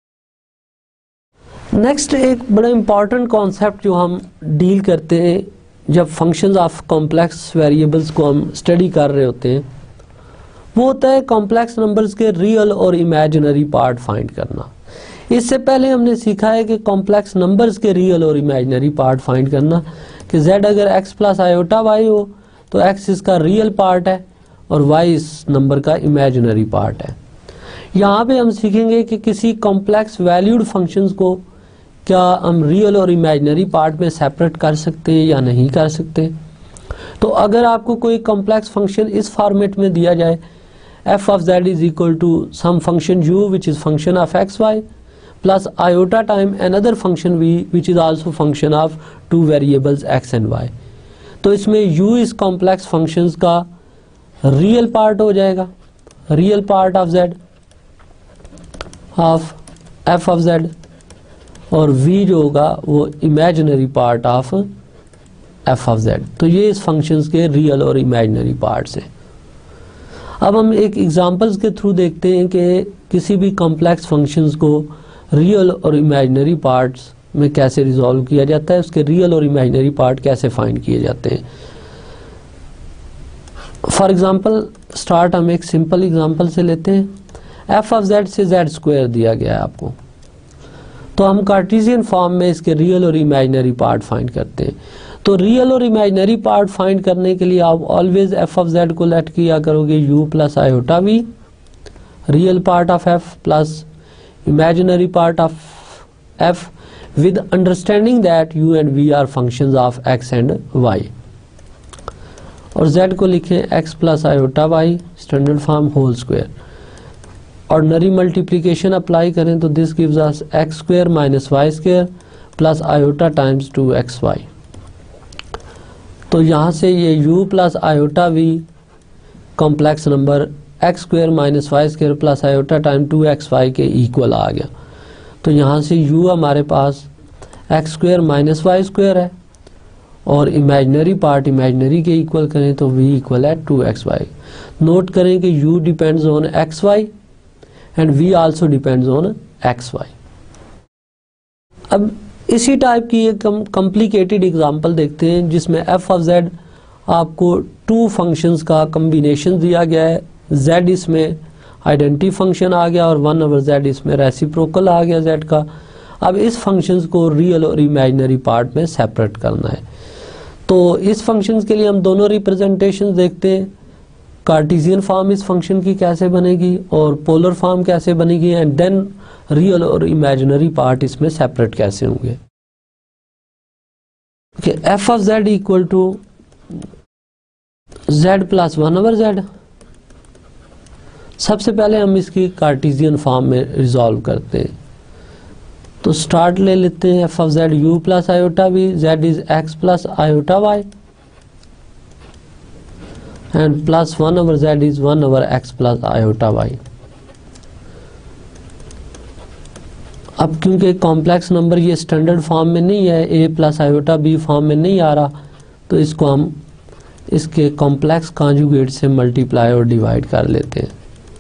नेक्स्ट एक बड़ा इंपॉर्टेंट कॉन्सेप्ट जो हम डील करते हैं जब फंक्शंस ऑफ कॉम्प्लेक्स वेरिएबल्स को हम स्टडी कर रहे होते हैं, वो होता है कॉम्प्लेक्स नंबर्स के रियल और इमेजिनरी पार्ट फाइंड करना। इससे पहले हमने सीखा है कि कॉम्प्लेक्स नंबर्स के रियल और इमेजिनरी पार्ट फाइंड करना कि z अगर x प्लस आयोटा y हो तो x इसका रियल पार्ट है और y इस नंबर का इमेजिनरी पार्ट है। यहाँ पे हम सीखेंगे कि किसी कॉम्प्लेक्स वैल्यूड फंक्शंस को क्या हम रियल और इमेजिनरी पार्ट में सेपरेट कर सकते हैं या नहीं कर सकते। तो अगर आपको कोई कॉम्प्लेक्स फंक्शन इस फॉर्मेट में दिया जाए f of z is equal to some function u which is function of xy plus iota time another function v which is also function of two variables x and y, तो इसमें u इस complex functions का real part हो जाएगा, real part of z of f of z, और v जो होगा वो imaginary part of f of z। तो ये इस फंक्शंस के रियल और इमेजिनरी पार्ट्स हैं। अब हम एक एग्जांपल्स के थ्रू देखते हैं कि किसी भी कॉम्प्लेक्स फंक्शंस को रियल और इमेजिनरी पार्ट्स में कैसे रिजॉल्व किया जाता है, उसके रियल और इमेजिनरी पार्ट कैसे फाइंड किए जाते हैं। फॉर एग्जांपल स्टार्ट हम एक सिंपल एग्जांपल से लेते हैं। f of z से z स्क्वायर दिया गया है आपको, तो हम कार्टेशियन फॉर्म में इसके रियल और इमेजिनरी पार्ट फाइंड करते हैं। तो रियल और इमेजिनरी पार्ट फाइंड करने के लिए आप ऑलवेज f of z को लेट किया करोगे u plus iota v, real part of f plus imaginary part of f, with understanding that u and v are functions of x and y, और z को लिखें x plus iota y standard form whole square. Ordinary multiplication apply करें तो this gives us x square minus y square plus iota times 2xy। तो यहाँ से ये u plus iota v complex number x square minus y square plus iota time 2xy के equal आ गया। तो यहाँ से u हमारे पास x square minus y square है और इमेजिनरी पार्ट इमेजिनरी के इक्वल करें तो v इक्वल है 2xy। नोट करें कि u depends on xy and v also depends on xy। अब इसी टाइप की एक कॉम्प्लिकेटेड एग्जांपल देखते हैं जिसमें f of z आपको टू फंक्शंस का कॉम्बिनेशन दिया गया है। z इसमें आइडेंटिटी फंक्शन आ गया और 1/z इसमें रेसिप्रोकल आ गया z का। अब इस फंक्शंस को रियल और इमेजिनरी पार्ट में सेपरेट करना है। तो इस फंक्शंस के लिए हम दोनों रिप्रेजेंटेशन देखते हैं, कार्टेशियन फॉर्म इस फंक्शन की कैसे बनेगी और पोलर फॉर्म कैसे बनेगी, एंड देन रियल और इमेजिनरी पार्ट इसमें सेपरेट कैसे होंगे। f of z equal to z प्लस 1/z। सबसे पहले हम इसकी कार्टेशियन फॉर्म में रिजॉल्व करते हैं। तो स्टार्ट ले लेते हैं f of z u plus iota v, z is x plus iota y and plus 1/z is 1/x plus iota y। अब क्योंकि कॉम्प्लेक्स नंबर ये स्टैंडर्ड फॉर्म में नहीं है, a plus iota b form में नहीं आ रहा, तो इसको हम इसके कॉम्प्लेक्स कॉन्जुगेट से मल्टीप्लाई और डिवाइड कर लेते हैं।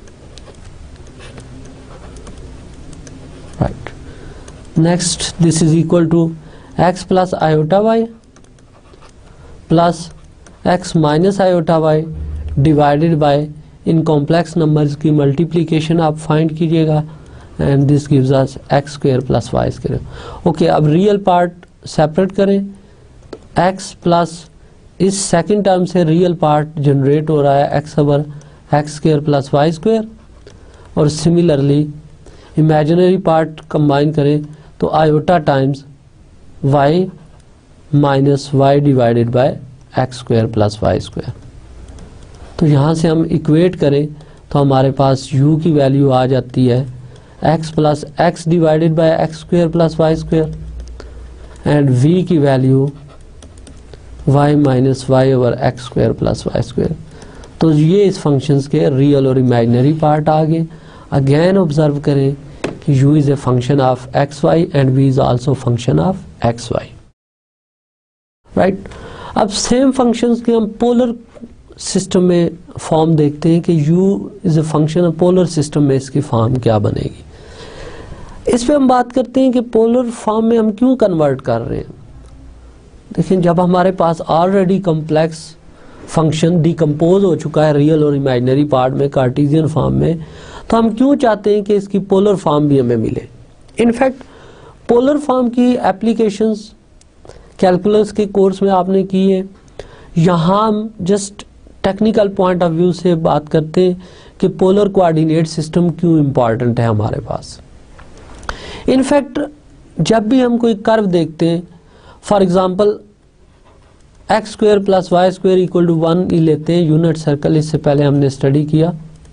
Right, next this is equal to x plus iota y plus x minus iota y divided bye in complex numbers की मल्टीप्लीकेशन आप फाइंड कीजिएगा, and this gives us x square plus y square. Okay, अब real part separate करें, तो x प्लस इस second term से real part generate हो रहा है x over x square plus y square, और सिमिलरली इमेजिनरी पार्ट कंबाइन करें तो iota times y minus y divided by x square plus y square. तो यहाँ से हम इक्वेट करें तो हमारे पास u की वैल्यू आ जाती है x plus x divided by x square plus y square, and v की value y minus y over x square plus y square. तो ये इस फंक्शंस के रियल और इमेजिनरी पार्ट आ गए। अगेन ऑब्जर्व करें कि u is a function of x y and v is also function of x y. Right, अब same functions के हम पोलर सिस्टम में फॉर्म देखते हैं कि u is a function of polar system में इसकी फॉर्म क्या बनेगी। इस पे हम बात करते हैं कि पोलर फॉर्म में हम क्यों कन्वर्ट कर रहे हैं। देखिए, जब हमारे पास ऑलरेडी कॉम्प्लेक्स फंक्शन डिकम्पोज हो चुका है रियल और इमेजिनरी पार्ट में कार्टेशियन फॉर्म में, तो हम क्यों चाहते हैं कि इसकी पोलर फॉर्म भी हमें मिले। इनफैक्ट पोलर फॉर्म की एप्लीकेशंस कैलकुलस के कोर्स में आपने की है। यहाँ हम just technical point of view से बात करते हैं कि पोलर कोऑर्डिनेट सिस्टम क्यों इम्पॉर्टेंट है हमारे पास। इनफैक्ट जब भी हम कोई कर्व देखते हैं, for example x square plus y square equal to 1 ही लेते हैं यूनिट सर्कल, इससे पहले हमने स्टडी किया।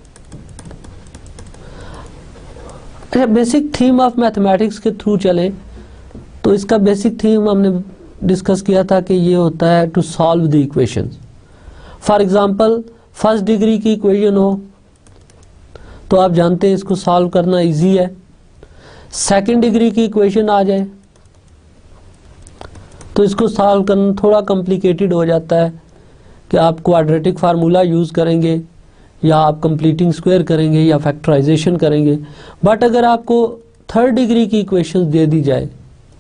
अच्छा, बेसिक थीम ऑफ मैथमेटिक्स के थ्रू चले तो इसका बेसिक थीम हमने डिस्कस किया था कि ये होता है to solve the equations. For example first degree की इक्वेशन हो तो आप जानते हैं इसको सॉल्व करना इजी है। सेकंड डिग्री की इक्वेशन आ जाए तो इसको सॉल्व करना थोड़ा कॉम्प्लिकेटेड हो जाता है कि आप क्वाड्रेटिक फार्मूला यूज़ करेंगे या आप कंप्लीटिंग स्क्वायर करेंगे या फैक्टराइजेशन करेंगे। बट अगर आपको थर्ड डिग्री की इक्वेशंस दे दी जाए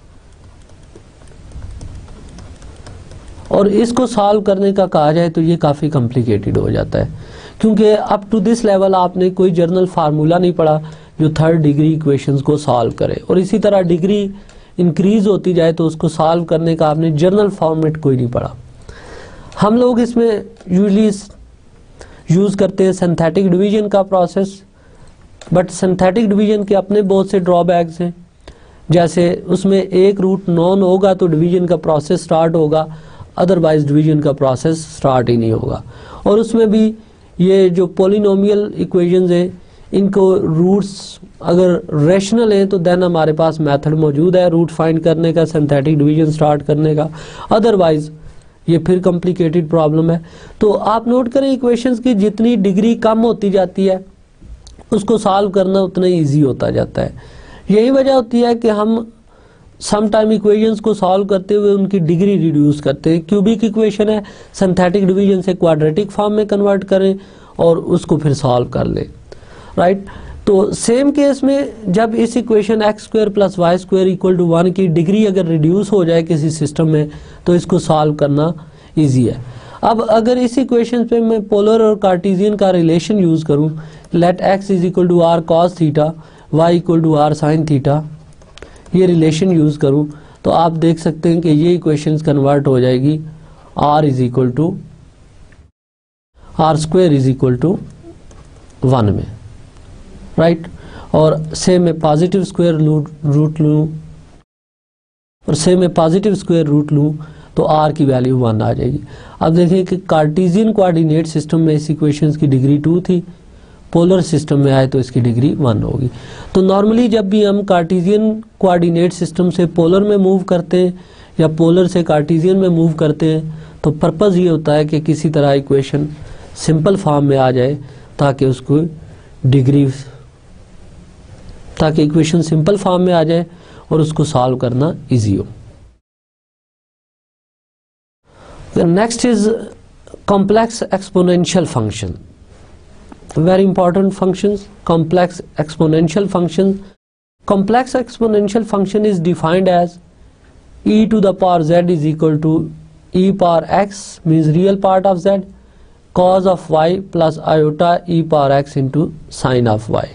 और इसको सॉल्व करने का कहा जाए तो ये काफ़ी कॉम्प्लिकेटेड हो जाता है, क्योंकि अप टू दिस लेवल आपने कोई जर्नल फार्मूला नहीं पढ़ा जो थर्ड डिग्री इक्वेशंस को सॉल्व करे, और इसी तरह डिग्री इंक्रीज होती जाए तो उसको सॉल्व करने का आपने जर्नल फॉर्मेट कोई नहीं पढ़ा। हम लोग इसमें यूजली यूज़ करते हैं सिंथेटिक डिवीजन का प्रोसेस, बट सिंथेटिक डिवीजन के अपने बहुत से ड्रॉबैक्स हैं। जैसे उसमें एक रूट नॉन होगा तो डिवीजन का प्रोसेस स्टार्ट होगा, अदरवाइज डिवीजन का प्रोसेस स्टार्ट ही नहीं होगा। और उसमें भी ये जो पॉलिनोमियल इक्वेशंस हैं, इनको रूट्स अगर रैशनल हैं तो देन हमारे पास मेथड मौजूद है रूट फाइंड करने का, सिंथेटिक डिवीजन स्टार्ट करने का, अदरवाइज ये फिर कॉम्प्लिकेटेड प्रॉब्लम है। तो आप नोट करें इक्वेशंस की जितनी डिग्री कम होती जाती है उसको सॉल्व करना उतना ईजी होता जाता है। यही वजह होती है कि हम सम टाइम इक्वेशंस को सॉल्व करते हुए उनकी डिग्री रिड्यूस करते हैं। क्यूबिक इक्वेशन है, सिंथेटिक डिवीजन से क्वाड्रेटिक फॉर्म में कन्वर्ट करें और उसको फिर सॉल्व कर लें। राइट, तो सेम केस में जब इस equation x square plus y square equal to 1 की डिग्री अगर रिड्यूस हो जाए किसी सिस्टम में तो इसको सॉल्व करना इजी है। अब अगर इस इक्वेशन पे मैं पोलर और कार्टेशियन का रिलेशन यूज़ करूं, let x is equal to r cos theta, y equal to r sine theta, ये रिलेशन यूज़ करूं तो आप देख सकते हैं कि ये इक्वेशंस कन्वर्ट हो जाएगी r is equal to r square is equal to 1 में। राइट, और सेम में पॉजिटिव स्क्वायर रूट लूँ और सेम में पॉजिटिव स्क्वायर रूट लूँ तो आर की वैल्यू 1 आ जाएगी। अब देखें कि कार्टेशियन कोऑर्डिनेट सिस्टम में इस इक्वेशंस की डिग्री 2 थी, पोलर सिस्टम में आए तो इसकी डिग्री 1 होगी। तो नॉर्मली जब भी हम कार्टेशियन कोऑर्डिनेट सिस्टम से पोलर में मूव करते हैं या पोलर से कार्टेशियन में मूव करते हैं तो पर्पज़ ये होता है कि किसी तरह इक्वेशन सिंपल फॉर्म में आ जाए ताकि उसको डिग्री ताकि इक्वेशन सिंपल फॉर्म में आ जाए और उसको सॉल्व करना इजी हो। Next is complex exponential function, very important functions, complex exponential function. Complex exponential function is defined as e to the power z is equal to e power x, means real part of z, cos of y plus iota e power x into sin of y.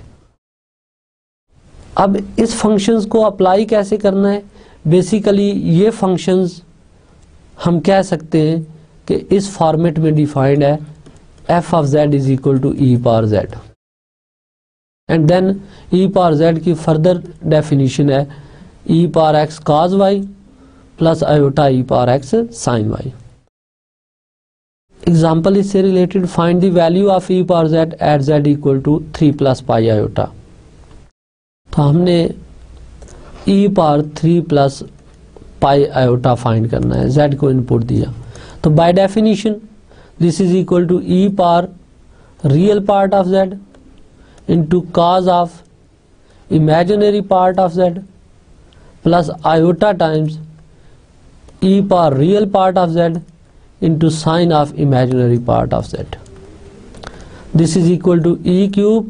अब इस functions को apply कैसे करना है? Basically ये functions हम कह सकते हैं कि इस फॉर्मेट में डिफाइंड है f of z is equal to e power z, and then e power z की फर्दर डेफिनेशन है e power x cos y plus iota e power x sin y. Example इससे related, find the value of e power z at z equal to 3 plus pi iota. तो हमने e power 3 plus pi iota find करना है, z को input दिया। तो by definition this is equal to e power real part of z into cos of imaginary part of z plus iota times e power real part of z into sin of imaginary part of z. This is equal to e cube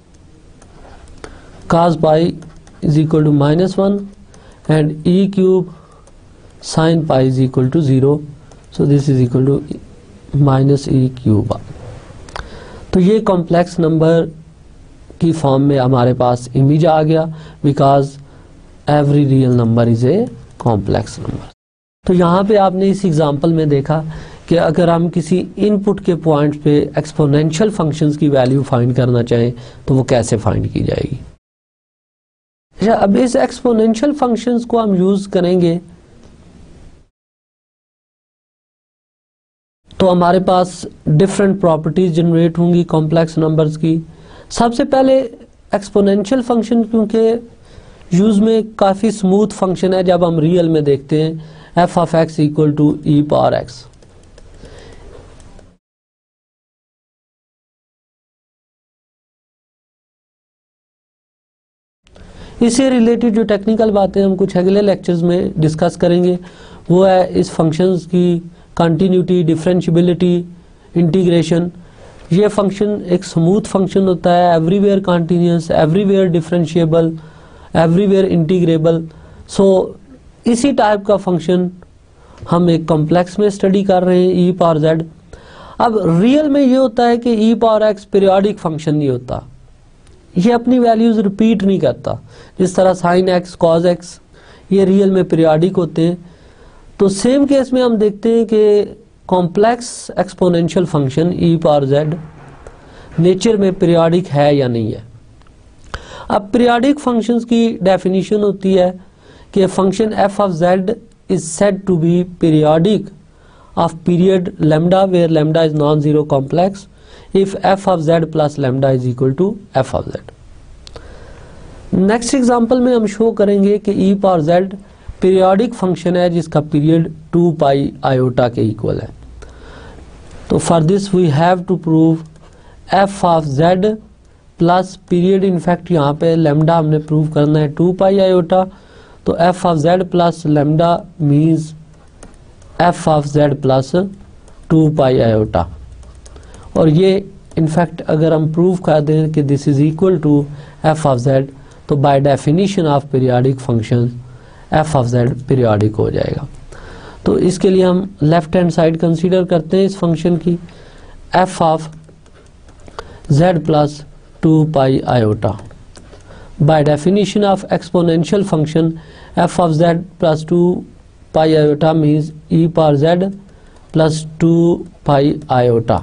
cos pi is equal to -1 and e cube sin pi is equal to 0. So this is equal to minus e cube. तो ये complex number की form में हमारे पास image आ गया, because every real number is a complex number. तो यहाँ पे आपने इस एग्जांपल में देखा कि अगर हम किसी इनपुट के पॉइंट पे एक्सपोनेंशियल फंक्शंस की वैल्यू फाइंड करना चाहें तो वो कैसे फाइंड की जाएगी। अच्छा, अब इस एक्सपोनेंशियल फंक्शंस को हम यूज करेंगे तो हमारे पास डिफरेंट प्रॉपर्टीज जनरेट होंगी कॉम्प्लेक्स नंबर्स की। सबसे पहले एक्सपोनेंशियल फंक्शन क्योंकि यूज में काफ़ी स्मूथ फंक्शन है, जब हम रियल में देखते हैं f of x equal to e power x। इससे रिलेटेड जो टेक्निकल बातें हम कुछ अगले लेक्चर्स में डिस्कस करेंगे वो है इस फंक्शंस की कंटिन्यूटी, डिफरेंशियबिलिटी, इंटीग्रेशन। ये फंक्शन एक स्मूथ फंक्शन होता है, everywhere continuous, everywhere differentiable, everywhere integrable. So इसी टाइप का फंक्शन हम एक कॉम्प्लेक्स में स्टडी कर रहे हैं, e पावर z। अब रियल में ये होता है कि e power x periodic function नहीं होता, ये अपनी वैल्यूज रिपीट नहीं करता। जिस तरह साइन x, कॉस x ये रियल में पीरियोडिक होते हैं, तो सेम केस में हम देखते हैं कि complex exponential function e power z nature में पीरियोडिक है या नहीं है। अब पीरियोडिक फंक्शंस की डेफिनेशन होती है कि function f of z is said to be periodic of period lambda where lambda is non zero complex if f of z plus lambda is equal to f of z। Next example में हम show करेंगे कि e power z periodic function है जिसका period 2 pi iota के equal है। तो for this we have to prove f of z plus period, in fact यहाँ पे लैम्डा हमने प्रूव करना है 2 पाई आयोटा, तो f of z plus lambda means f of z plus 2 pi iota. और ये इनफैक्ट अगर हम प्रूव कर दें कि this is equal to f of z, तो by definition of periodic function f of z periodic हो जाएगा। तो इसके लिए हम लेफ्ट हैंड साइड कंसीडर करते हैं इस फंक्शन की, f of z plus 2 pi iota. By definition of exponential function f of z plus 2 pi iota means e power z plus 2 pi iota.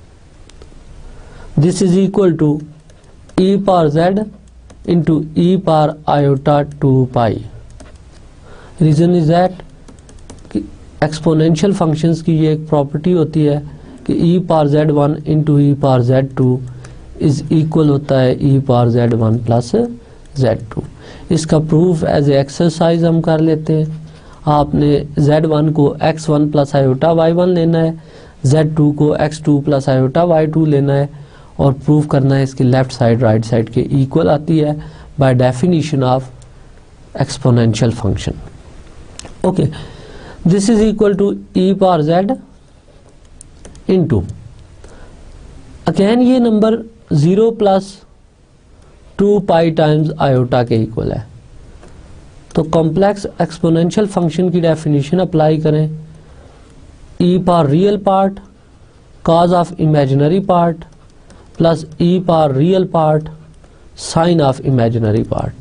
This is equal to e power z into e power iota 2 pi. Reason is that exponential functions की ये एक property होती है कि e power z1 into e power z2 is equal होता है e power z1 plus z2। इसका proof as a exercise हम कर लेते हैं। आपने z1 को x1 प्लस आयोटा y1 लेना है, z2 को x2 प्लस आयोटा y2 लेना है और प्रूफ करना है इसकी लेफ्ट साइड राइट साइड के इक्वल आती है by definition of exponential function. Okay, this is equal to e power z into, again ये number 0 plus 2 pi times iota के इक्वल है। तो कॉम्प्लेक्स एक्सपोनेंशियल फंक्शन की डेफिनेशन अप्लाई करें, e power real part cos of imaginary part plus e power real part sine of imaginary part.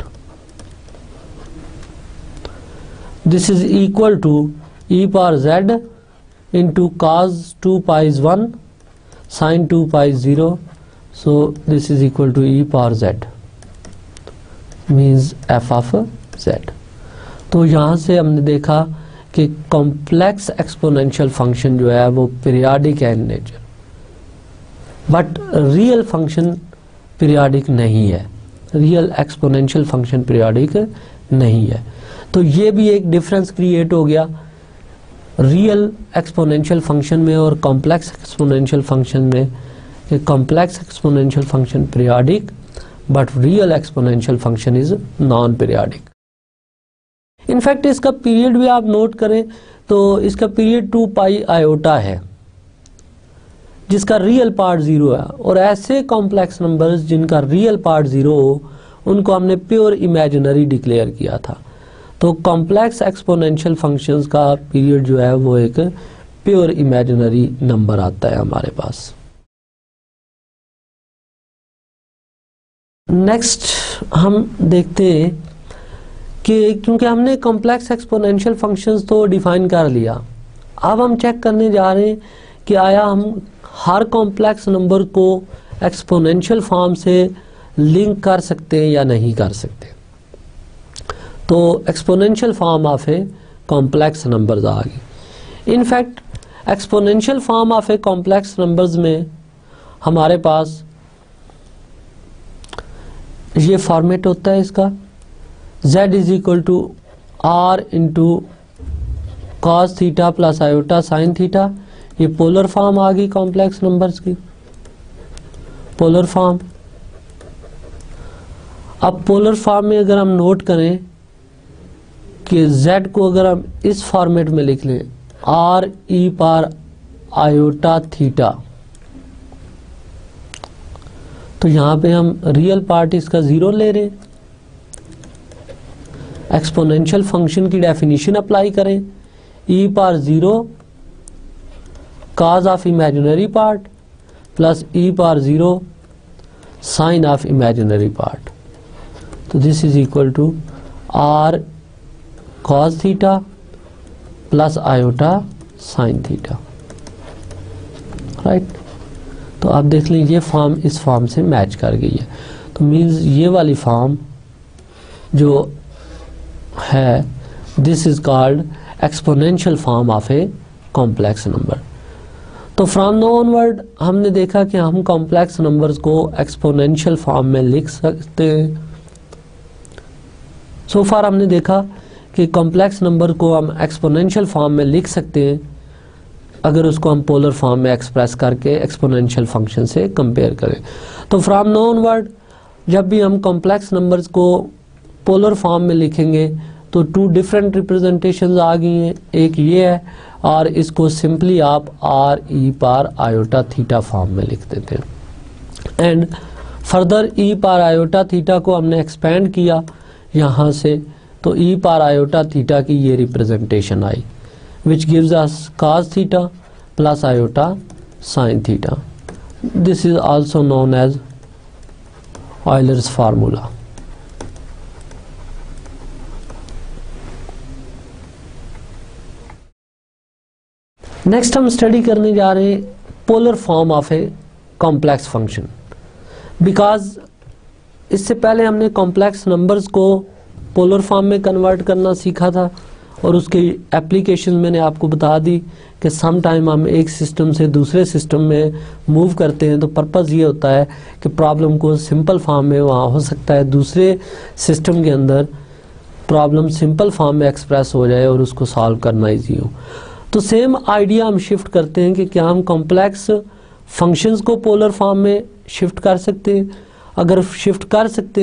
This is equal to e power z into cos 2 pi is 1 sin 2 pi is 0, so this is equal to e power z, means f of z। तो यहाँ से हमने देखा कि complex exponential function जो है वो periodic है in nature, but real function periodic नहीं है, रियल एक्सपोनेंशियल फंक्शन पीरियाडिक नहीं है। तो ये भी एक डिफरेंस क्रिएट हो गया रियल एक्सपोनेंशियल फंक्शन में और कॉम्प्लेक्स एक्सपोनेंशियल फंक्शन में, कि complex exponential function periodic but real exponential function is non periodic. In fact इसका पीरियड भी आप नोट करें तो इसका पीरियड 2 पाई आयोटा है जिसका रियल पार्ट 0 है, और ऐसे कॉम्प्लेक्स नंबर्स जिनका रियल पार्ट 0 हो उनको हमने प्योर इमेजिनरी डिक्लेयर किया था। तो कॉम्प्लेक्स एक्सपोनेंशियल फंक्शंस का पीरियड जो है वो एक प्योर इमेजिनरी नंबर आता है हमारे पास। नेक्स्ट हम देखते हैं कि क्योंकि हमने कॉम्प्लेक्स एक्सपोनेंशियल फंक्शंस तो डिफाइन कर लिया, अब हम चेक करने जा रहे हैं कि आया हम हर कॉम्प्लेक्स नंबर को एक्सपोनेंशियल फॉर्म से लिंक कर सकते हैं या नहीं कर सकते। तो exponential form of a complex numbers आ गई। In fact exponential form of a complex numbers में हमारे पास ये फॉर्मेट होता है इसका, z is equal to r into cos theta plus iota sine theta. ये पोलर फॉर्म आ गई कॉम्प्लेक्स नंबर्स की, पोलर फॉर्म। अब पोलर फॉर्म में अगर हम नोट करें कि z को अगर हम इस फॉर्मेट में लिख लें r e power iota theta, तो यहां पे हम रियल पार्ट इसका 0 ले रहे हैं। एक्सपोनेंशियल फंक्शन की डेफिनेशन अप्लाई करें, e power 0 cos of imaginary part plus e power 0 sine of imaginary part. तो this is equal to r cos theta plus iota sine theta, right. तो आप देख लें ये फॉर्म इस फॉर्म से मैच कर गई है। तो मीन्स ये वाली फॉर्म जो है this is called exponential form of a complex number. तो फ्रॉम नाउ ऑनवर्ड हमने देखा कि हम कॉम्प्लेक्स नंबर्स को एक्सपोनेंशियल फॉर्म में लिख सकते हैं। सो फार हमने देखा कि कॉम्प्लेक्स नंबर को हम एक्सपोनेंशियल फॉर्म में लिख सकते हैं अगर उसको हम पोलर फॉर्म में एक्सप्रेस करके एक्सपोनेंशियल फंक्शन से कंपेयर करें। तो फ्रॉम नाउ ऑनवर्ड जब भी हम कॉम्प्लेक्स नंबर्स को पोलर फॉर्म में लिखेंगे तो 2 डिफरेंट रिप्रेजेंटेशंस आ गई हैं। एक ये है और इसको सिंपली आप r e power iota theta form में लिख देते हैं। And further e power iota theta को हमने एक्सपेंड किया यहाँ से, तो e पावर आयोटा थीटा की ये रिप्रेजेंटेशन आई which gives us cos theta plus iota sin theta. This is also known as Euler's formula. Next हम स्टडी करने जा रहे हैं polar form of a complex function. Because इससे पहले हमने कॉम्प्लेक्स नंबर्स को पोलर फॉर्म में कन्वर्ट करना सीखा था और उसकी एप्लीकेशन मैंने आपको बता दी कि सम टाइम हम एक सिस्टम से दूसरे सिस्टम में मूव करते हैं तो पर्पज़ ये होता है कि प्रॉब्लम को सिंपल फॉर्म में वहाँ हो सकता है दूसरे सिस्टम के अंदर प्रॉब्लम सिंपल फॉर्म में एक्सप्रेस हो जाए और उसको सॉल्व करना ईजी हो। तो सेम आइडिया हम शिफ्ट करते हैं कि क्या हम कॉम्प्लेक्स फंक्शंस को पोलर फॉर्म में शिफ्ट कर सकते हैं। अगर शिफ्ट कर सकते हैं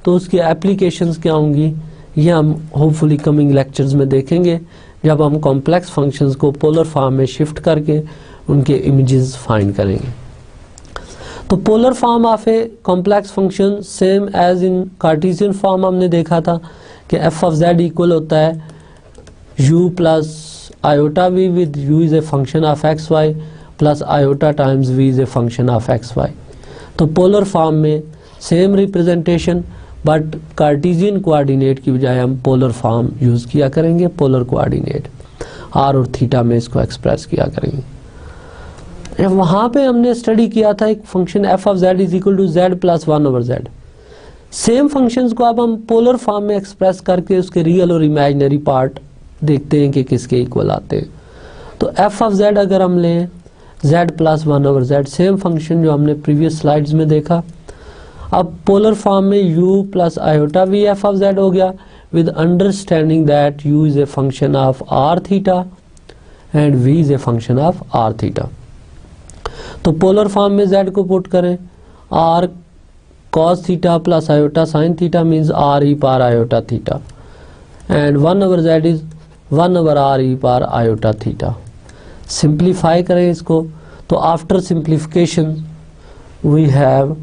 तो उसकी एप्लीकेशंस क्या होंगी ये हम होपफुली कमिंग लेक्चर्स में देखेंगे, जब हम कॉम्प्लेक्स फंक्शंस को पोलर फॉर्म में शिफ्ट करके उनके इमेजेस फाइंड करेंगे। तो polar form of a complex function same as in Cartesian form हमने देखा था कि एफ ऑफ जेड इक्वल होता है u plus iota v with u is a function of x y plus iota times v is a function of x y. तो polar form में same representation but Cartesian coordinate की बजाय हम polar form use किया करेंगे, polar coordinate r और theta में इसको एक्सप्रेस किया करेंगे। वहाँ पे हमने स्टडी किया था एक function f of z is equal to z plus 1/z। Same functions को अब हम पोलर फॉर्म में एक्सप्रेस करके उसके रियल और इमेजिनरी पार्ट देखते हैं कि किसके इक्वल आते हैं। तो एफ ऑफ जेड अगर हम लें Z plus 1/z, same function जो हमने प्रीवियस स्लाइड्स में देखा, अब पोलर फॉर्म में u plus iota v f of z हो गया with understanding that u is a function of r theta and v is a function of r theta. तो polar form में z को put करें, r cos theta plus iota sine theta means r e power iota theta and 1/z is 1/r e power iota theta. Simplify करें इसको, तो after simplification we have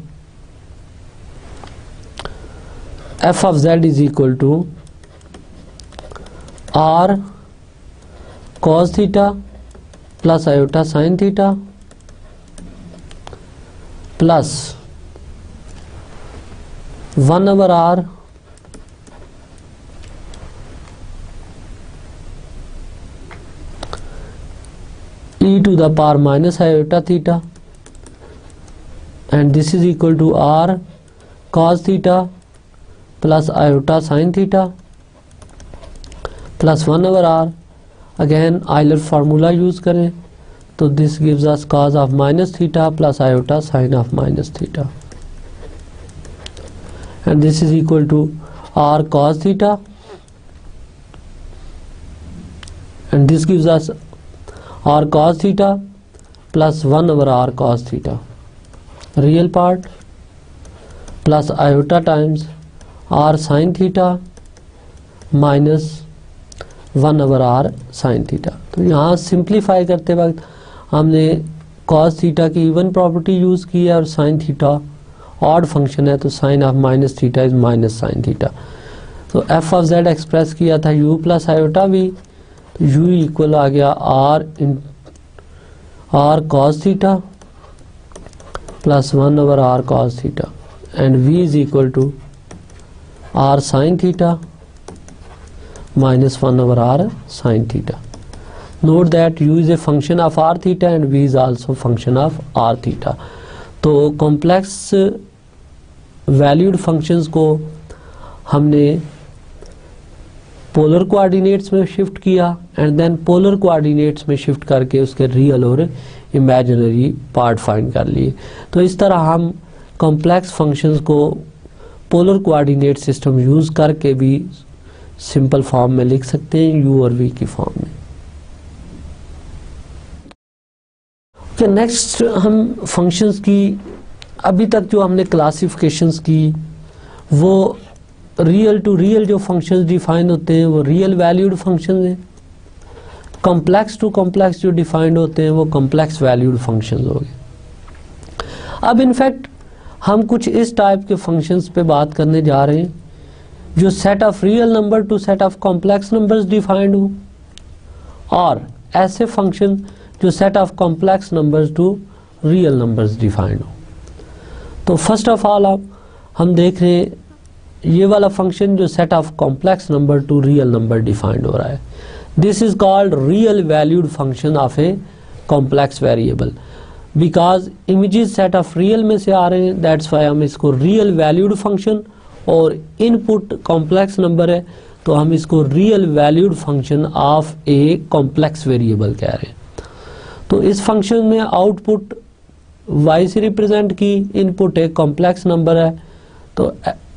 f of z is equal to r cos theta plus iota sine theta plus 1/r e to the power minus iota theta, and this is equal to r cos theta plus iota sin theta plus 1/r। again Euler formula use करें तो this gives us cos of minus theta plus iota sin of minus theta, and this is equal to r cos theta, and this gives us r cos theta plus 1/r cos theta real part plus iota times r sin theta minus 1/r sin theta. तो यहाँ simplify करते वक्त हमने cos theta की even property use की है और sin theta odd function है, तो sin of minus theta is minus sin theta. तो f ऑफ z एक्सप्रेस किया था u प्लस आयोटा v, तो u इक्वल आ गया r cos theta plus 1/r cos theta and v is equal to r sin theta minus 1/r sin theta. Note that u is a function of r theta and v is also function of r theta. तो complex valued functions को हमने polar coordinates में shift किया and then polar coordinates में shift करके उसके real और imaginary part find कर लिए। तो इस तरह हम complex functions को polar coordinate system यूज़ करके भी सिंपल फॉर्म में लिख सकते हैं u और v की फॉर्म में। ओके, नेक्स्ट हम फंक्शंस की अभी तक जो हमने क्लासिफिकेशंस की वो रियल टू रियल जो फंक्शंस डिफाइन होते हैं वो रियल वैल्यूड फंक्शंस हैं, कॉम्प्लेक्स टू कॉम्प्लेक्स जो डिफाइंड होते हैं वो कॉम्प्लेक्स वैल्यूड फंक्शंस हो गए। अब इनफैक्ट हम कुछ इस टाइप के फंक्शंस पे बात करने जा रहे हैं जो set of real number to set of complex numbers defined हो, और ऐसे फंक्शन जो set of complex numbers to real numbers defined हो। तो फर्स्ट ऑफ ऑल हम देख रहे हैं ये वाला फंक्शन जो set of complex number to real number defined हो रहा है, this is called real valued function of a complex variable. Because images set of real में से आ रहे हैं, दैट्स वाई हम इसको रियल वैल्यूड फंक्शन, और इनपुट कॉम्प्लेक्स नंबर है तो हम इसको real valued function of a complex variable कह रहे हैं। तो इस फंक्शन में आउटपुट y से रिप्रेजेंट की, इनपुट एक कॉम्प्लेक्स नंबर है तो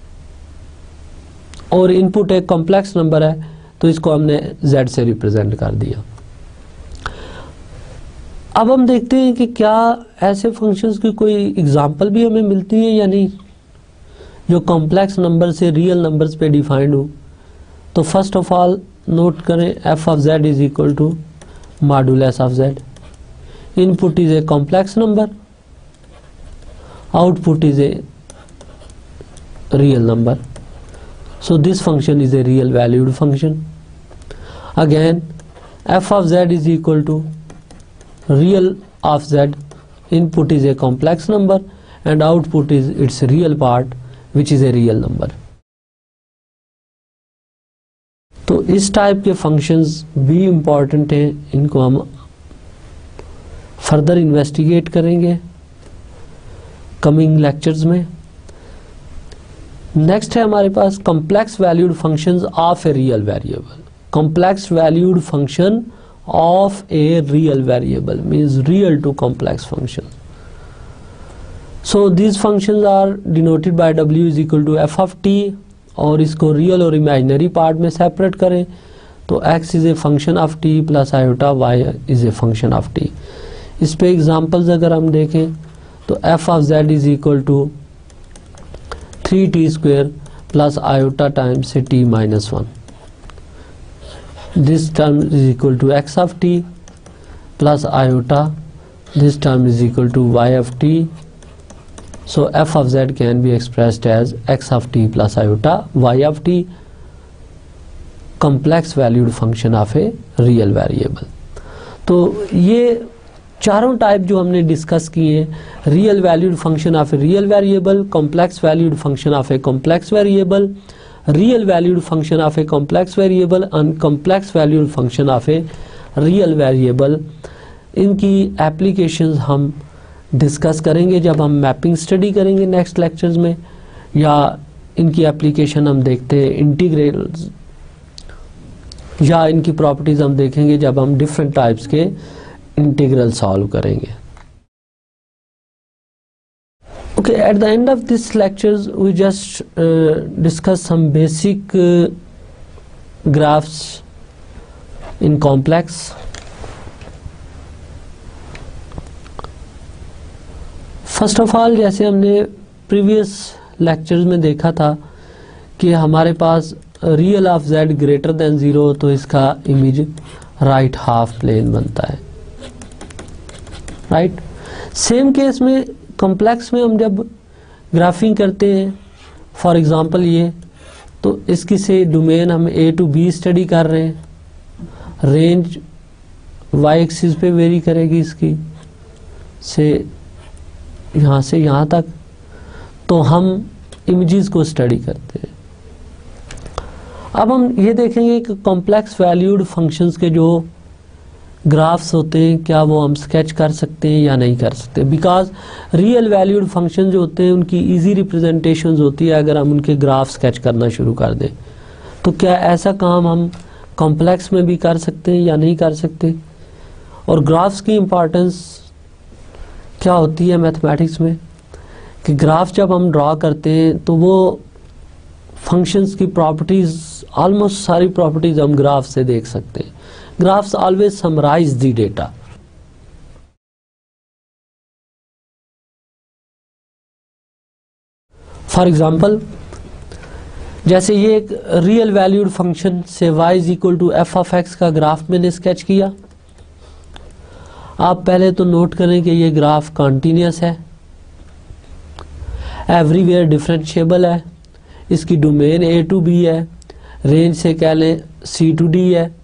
और इनपुट एक कॉम्प्लेक्स नंबर है तो इसको हमने z से रिप्रेजेंट कर दिया। अब हम देखते हैं कि क्या ऐसे फंक्शंस की कोई एग्जांपल भी हमें मिलती है या नहीं। जो कॉम्प्लेक्स नंबर से रियल नंबर्स पे डिफाइंड हो, तो फर्स्ट ऑफ ऑल नोट करें f of z is equal to modulus of z. Input is a complex number, output is a real number. So this function is a real valued function. Again, f of z is equal to real of z. Input is a complex number and output is its real part, which is a real number. तो इस type के functions भी important हैं, इनको हम further investigate करेंगे coming lectures में. Next है हमारे पास complex valued functions of a real variable. Complex valued function of a real variable means real to complex function. So these functions are denoted by w is equal to f of t, और इसको real और imaginary part में separate करें तो x is a function of t plus iota y is a function of t. इस पे examples अगर हम देखें तो f of z is equal to 3t square plus iota times t minus 1. This term is equal to x of t plus iota. This term is equal to y of t. So f of z can be expressed as x of t plus iota y of t, complex valued function of a real variable. तो ये चारों type जो हमने discuss किए, real valued function of a real variable, complex valued function of a complex variable, real valued function of a complex variable and complex valued function of a real variable, इनकी applications हम discuss करेंगे जब हम mapping study करेंगे next lectures में, या इनकी application हम देखते हैं इंटीग्रल्स, या इनकी प्रॉपर्टीज हम देखेंगे जब हम डिफरेंट टाइप्स के इंटीग्रल सॉल्व करेंगे. Okay, at the end of this lectures we just discuss some basic graphs in complex. First of all, जैसे हमने प्रीवियस लेक्चर्स में देखा था कि हमारे पास real of z greater than 0 तो इसका इमेज राइट हाफ प्लेन बनता है, राइट. सेम केस में कॉम्प्लेक्स में हम जब ग्राफिंग करते हैं, फॉर एग्जांपल ये, तो इसकी से डोमेन हम a टू b स्टडी कर रहे हैं, रेंज y एक्सिस पे वेरी करेगी इसकी से यहाँ तक, तो हम इमेजेस को स्टडी करते हैं. अब हम ये देखेंगे कि कॉम्प्लेक्स वैल्यूड फंक्शंस के जो ग्राफ्स होते हैं क्या वो हम स्केच कर सकते हैं या नहीं कर सकते, बिकॉज रियल वैल्यूड फंक्शन जो होते हैं उनकी इजी रिप्रेजेंटेशंस होती है. अगर हम उनके ग्राफ स्केच करना शुरू कर दें तो क्या ऐसा काम हम कॉम्प्लेक्स में भी कर सकते हैं या नहीं कर सकते, और ग्राफ्स की इम्पॉर्टेंस क्या होती है मैथमेटिक्स में, कि ग्राफ जब हम ड्रा करते हैं तो वो फंक्शंस की प्रॉपर्टीज, ऑलमोस्ट सारी प्रॉपर्टीज हम ग्राफ से देख सकते हैं. Graphs always summarise the data. For example, जैसे ये एक रियल वैल्यूड फंक्शन से y is equal to f of x का ग्राफ मैंने स्केच किया. आप पहले तो नोट करें कि ये ग्राफ कॉन्टिन्यूस है, एवरीवेयर डिफरेंशिएबल है, इसकी डोमेन a टू b है, रेंज से कह लें c टू d है,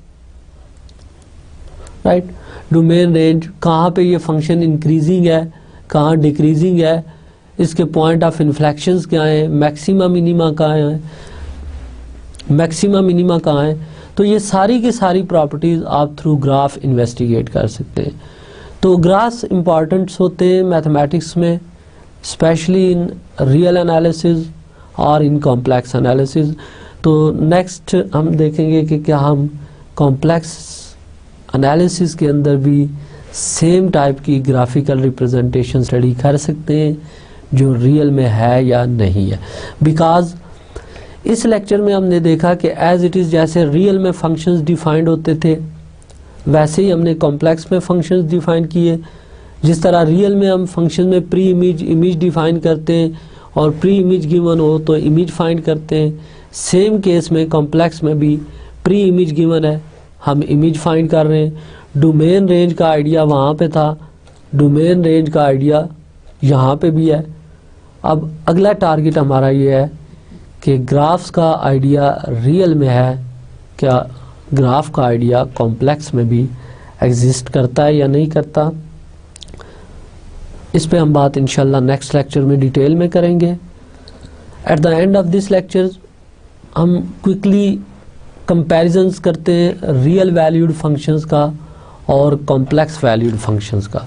राइट. डोमेन रेंज कहाँ पे ये फंक्शन इंक्रीजिंग है, कहाँ डिक्रीजिंग है, इसके पॉइंट ऑफ इन्फ्लेक्शंस क्या है, मैक्सिमा मिनिमा कहाँ है, मैक्सिमा मिनिमा कहाँ है. तो ये सारी की सारी प्रॉपर्टीज आप थ्रू ग्राफ इन्वेस्टिगेट कर सकते हैं. तो ग्राफ्स इम्पॉर्टेंट्स होते हैं मैथमेटिक्स में, स्पेशली इन रियल एनालिसिस और इन कॉम्प्लेक्स एनालिसिस. तो नेक्स्ट हम देखेंगे कि क्या हम कॉम्प्लेक्स एनालिसिस के अंदर भी सेम टाइप की ग्राफिकल रिप्रेजेंटेशन स्टडी कर सकते हैं जो रियल में है या नहीं है. बिकॉज इस लेक्चर में हमने देखा कि एज इट इज़ जैसे रियल में फंक्शंस डिफाइंड होते थे वैसे ही हमने कॉम्प्लेक्स में फंक्शंस डिफाइन किए. जिस तरह रियल में हम फंक्शन में प्री इमेज डिफाइन करते हैं और प्री इमेज गिवन हो तो इमेज फाइंड करते हैं। सेम केस में कॉम्प्लेक्स में भी प्री इमेज गिवन है, हम इमेज फाइंड कर रहे हैं। डोमेन रेंज का आइडिया वहाँ पे था, डोमेन रेंज का आइडिया यहाँ पे भी है। अब अगला टारगेट हमारा ये है कि ग्राफ्स का आइडिया रियल में है, क्या ग्राफ का आइडिया कॉम्प्लेक्स में भी एग्जिस्ट करता है या नहीं करता। इस पे हम बात इंशाल्लाह नेक्स्ट लेक्चर में डिटेल में करेंगे। At the end of this lecture हम क्विकली कंपैरिजंस करते हैं रियल वैल्यूड फंक्शंस का और कॉम्प्लेक्स वैल्यूड फंक्शंस का।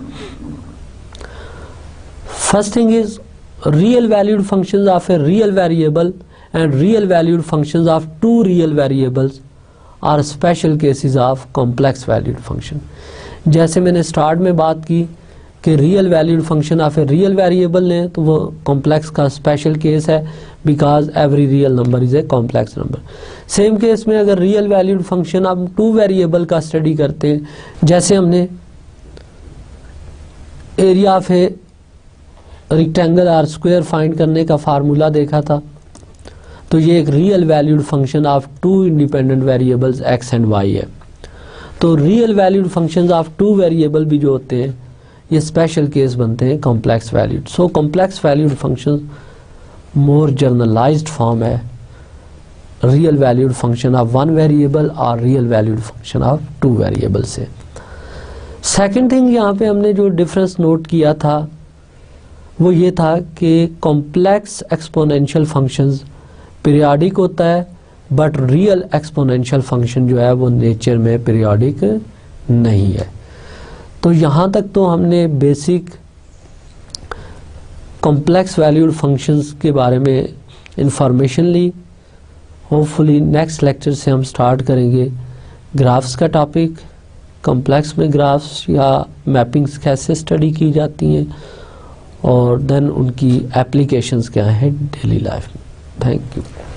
First thing is real valued functions of a real variable and real valued functions of two real variables are special cases of complex valued function। जैसे मैंने start में बात की कि real valued function of a real variable ने तो वो complex का स्पेशल केस है, because every real number is a complex number. Same case में अगर रियल वैल्यूड फंक्शन आप टू वेरिएबल का स्टडी करते हैं, जैसे हमने एरिया ऑफ ए रेक्टेंगल और स्क्वायर फाइंड करने का फार्मूला देखा था, तो ये एक real valued function of two independent variables x and y है। तो real valued functions of two variable भी जो होते हैं ये स्पेशल केस बनते हैं complex valued. So complex valued functions more generalised form है real valued function of one variable और real valued function of two variable से। सेकेंड थिंग यहाँ पे हमने जो डिफरेंस नोट किया था वो ये था कि कॉम्प्लेक्स एक्सपोनेंशियल फंक्शंस पीरियोडिक होता है, बट रियल एक्सपोनेंशियल फंक्शन जो है वो नेचर में पीरियोडिक नहीं है। तो यहाँ तक तो हमने बेसिक कॉम्प्लेक्स वैल्यूड फंक्शंस के बारे में इंफॉर्मेशन ली। होपफुली नेक्स्ट लेक्चर से हम स्टार्ट करेंगे ग्राफ्स का टॉपिक, कॉम्प्लेक्स में ग्राफ्स या मैपिंग्स कैसे स्टडी की जाती हैं और देन उनकी एप्लीकेशंस क्या हैं डेली लाइफ में। Thank you.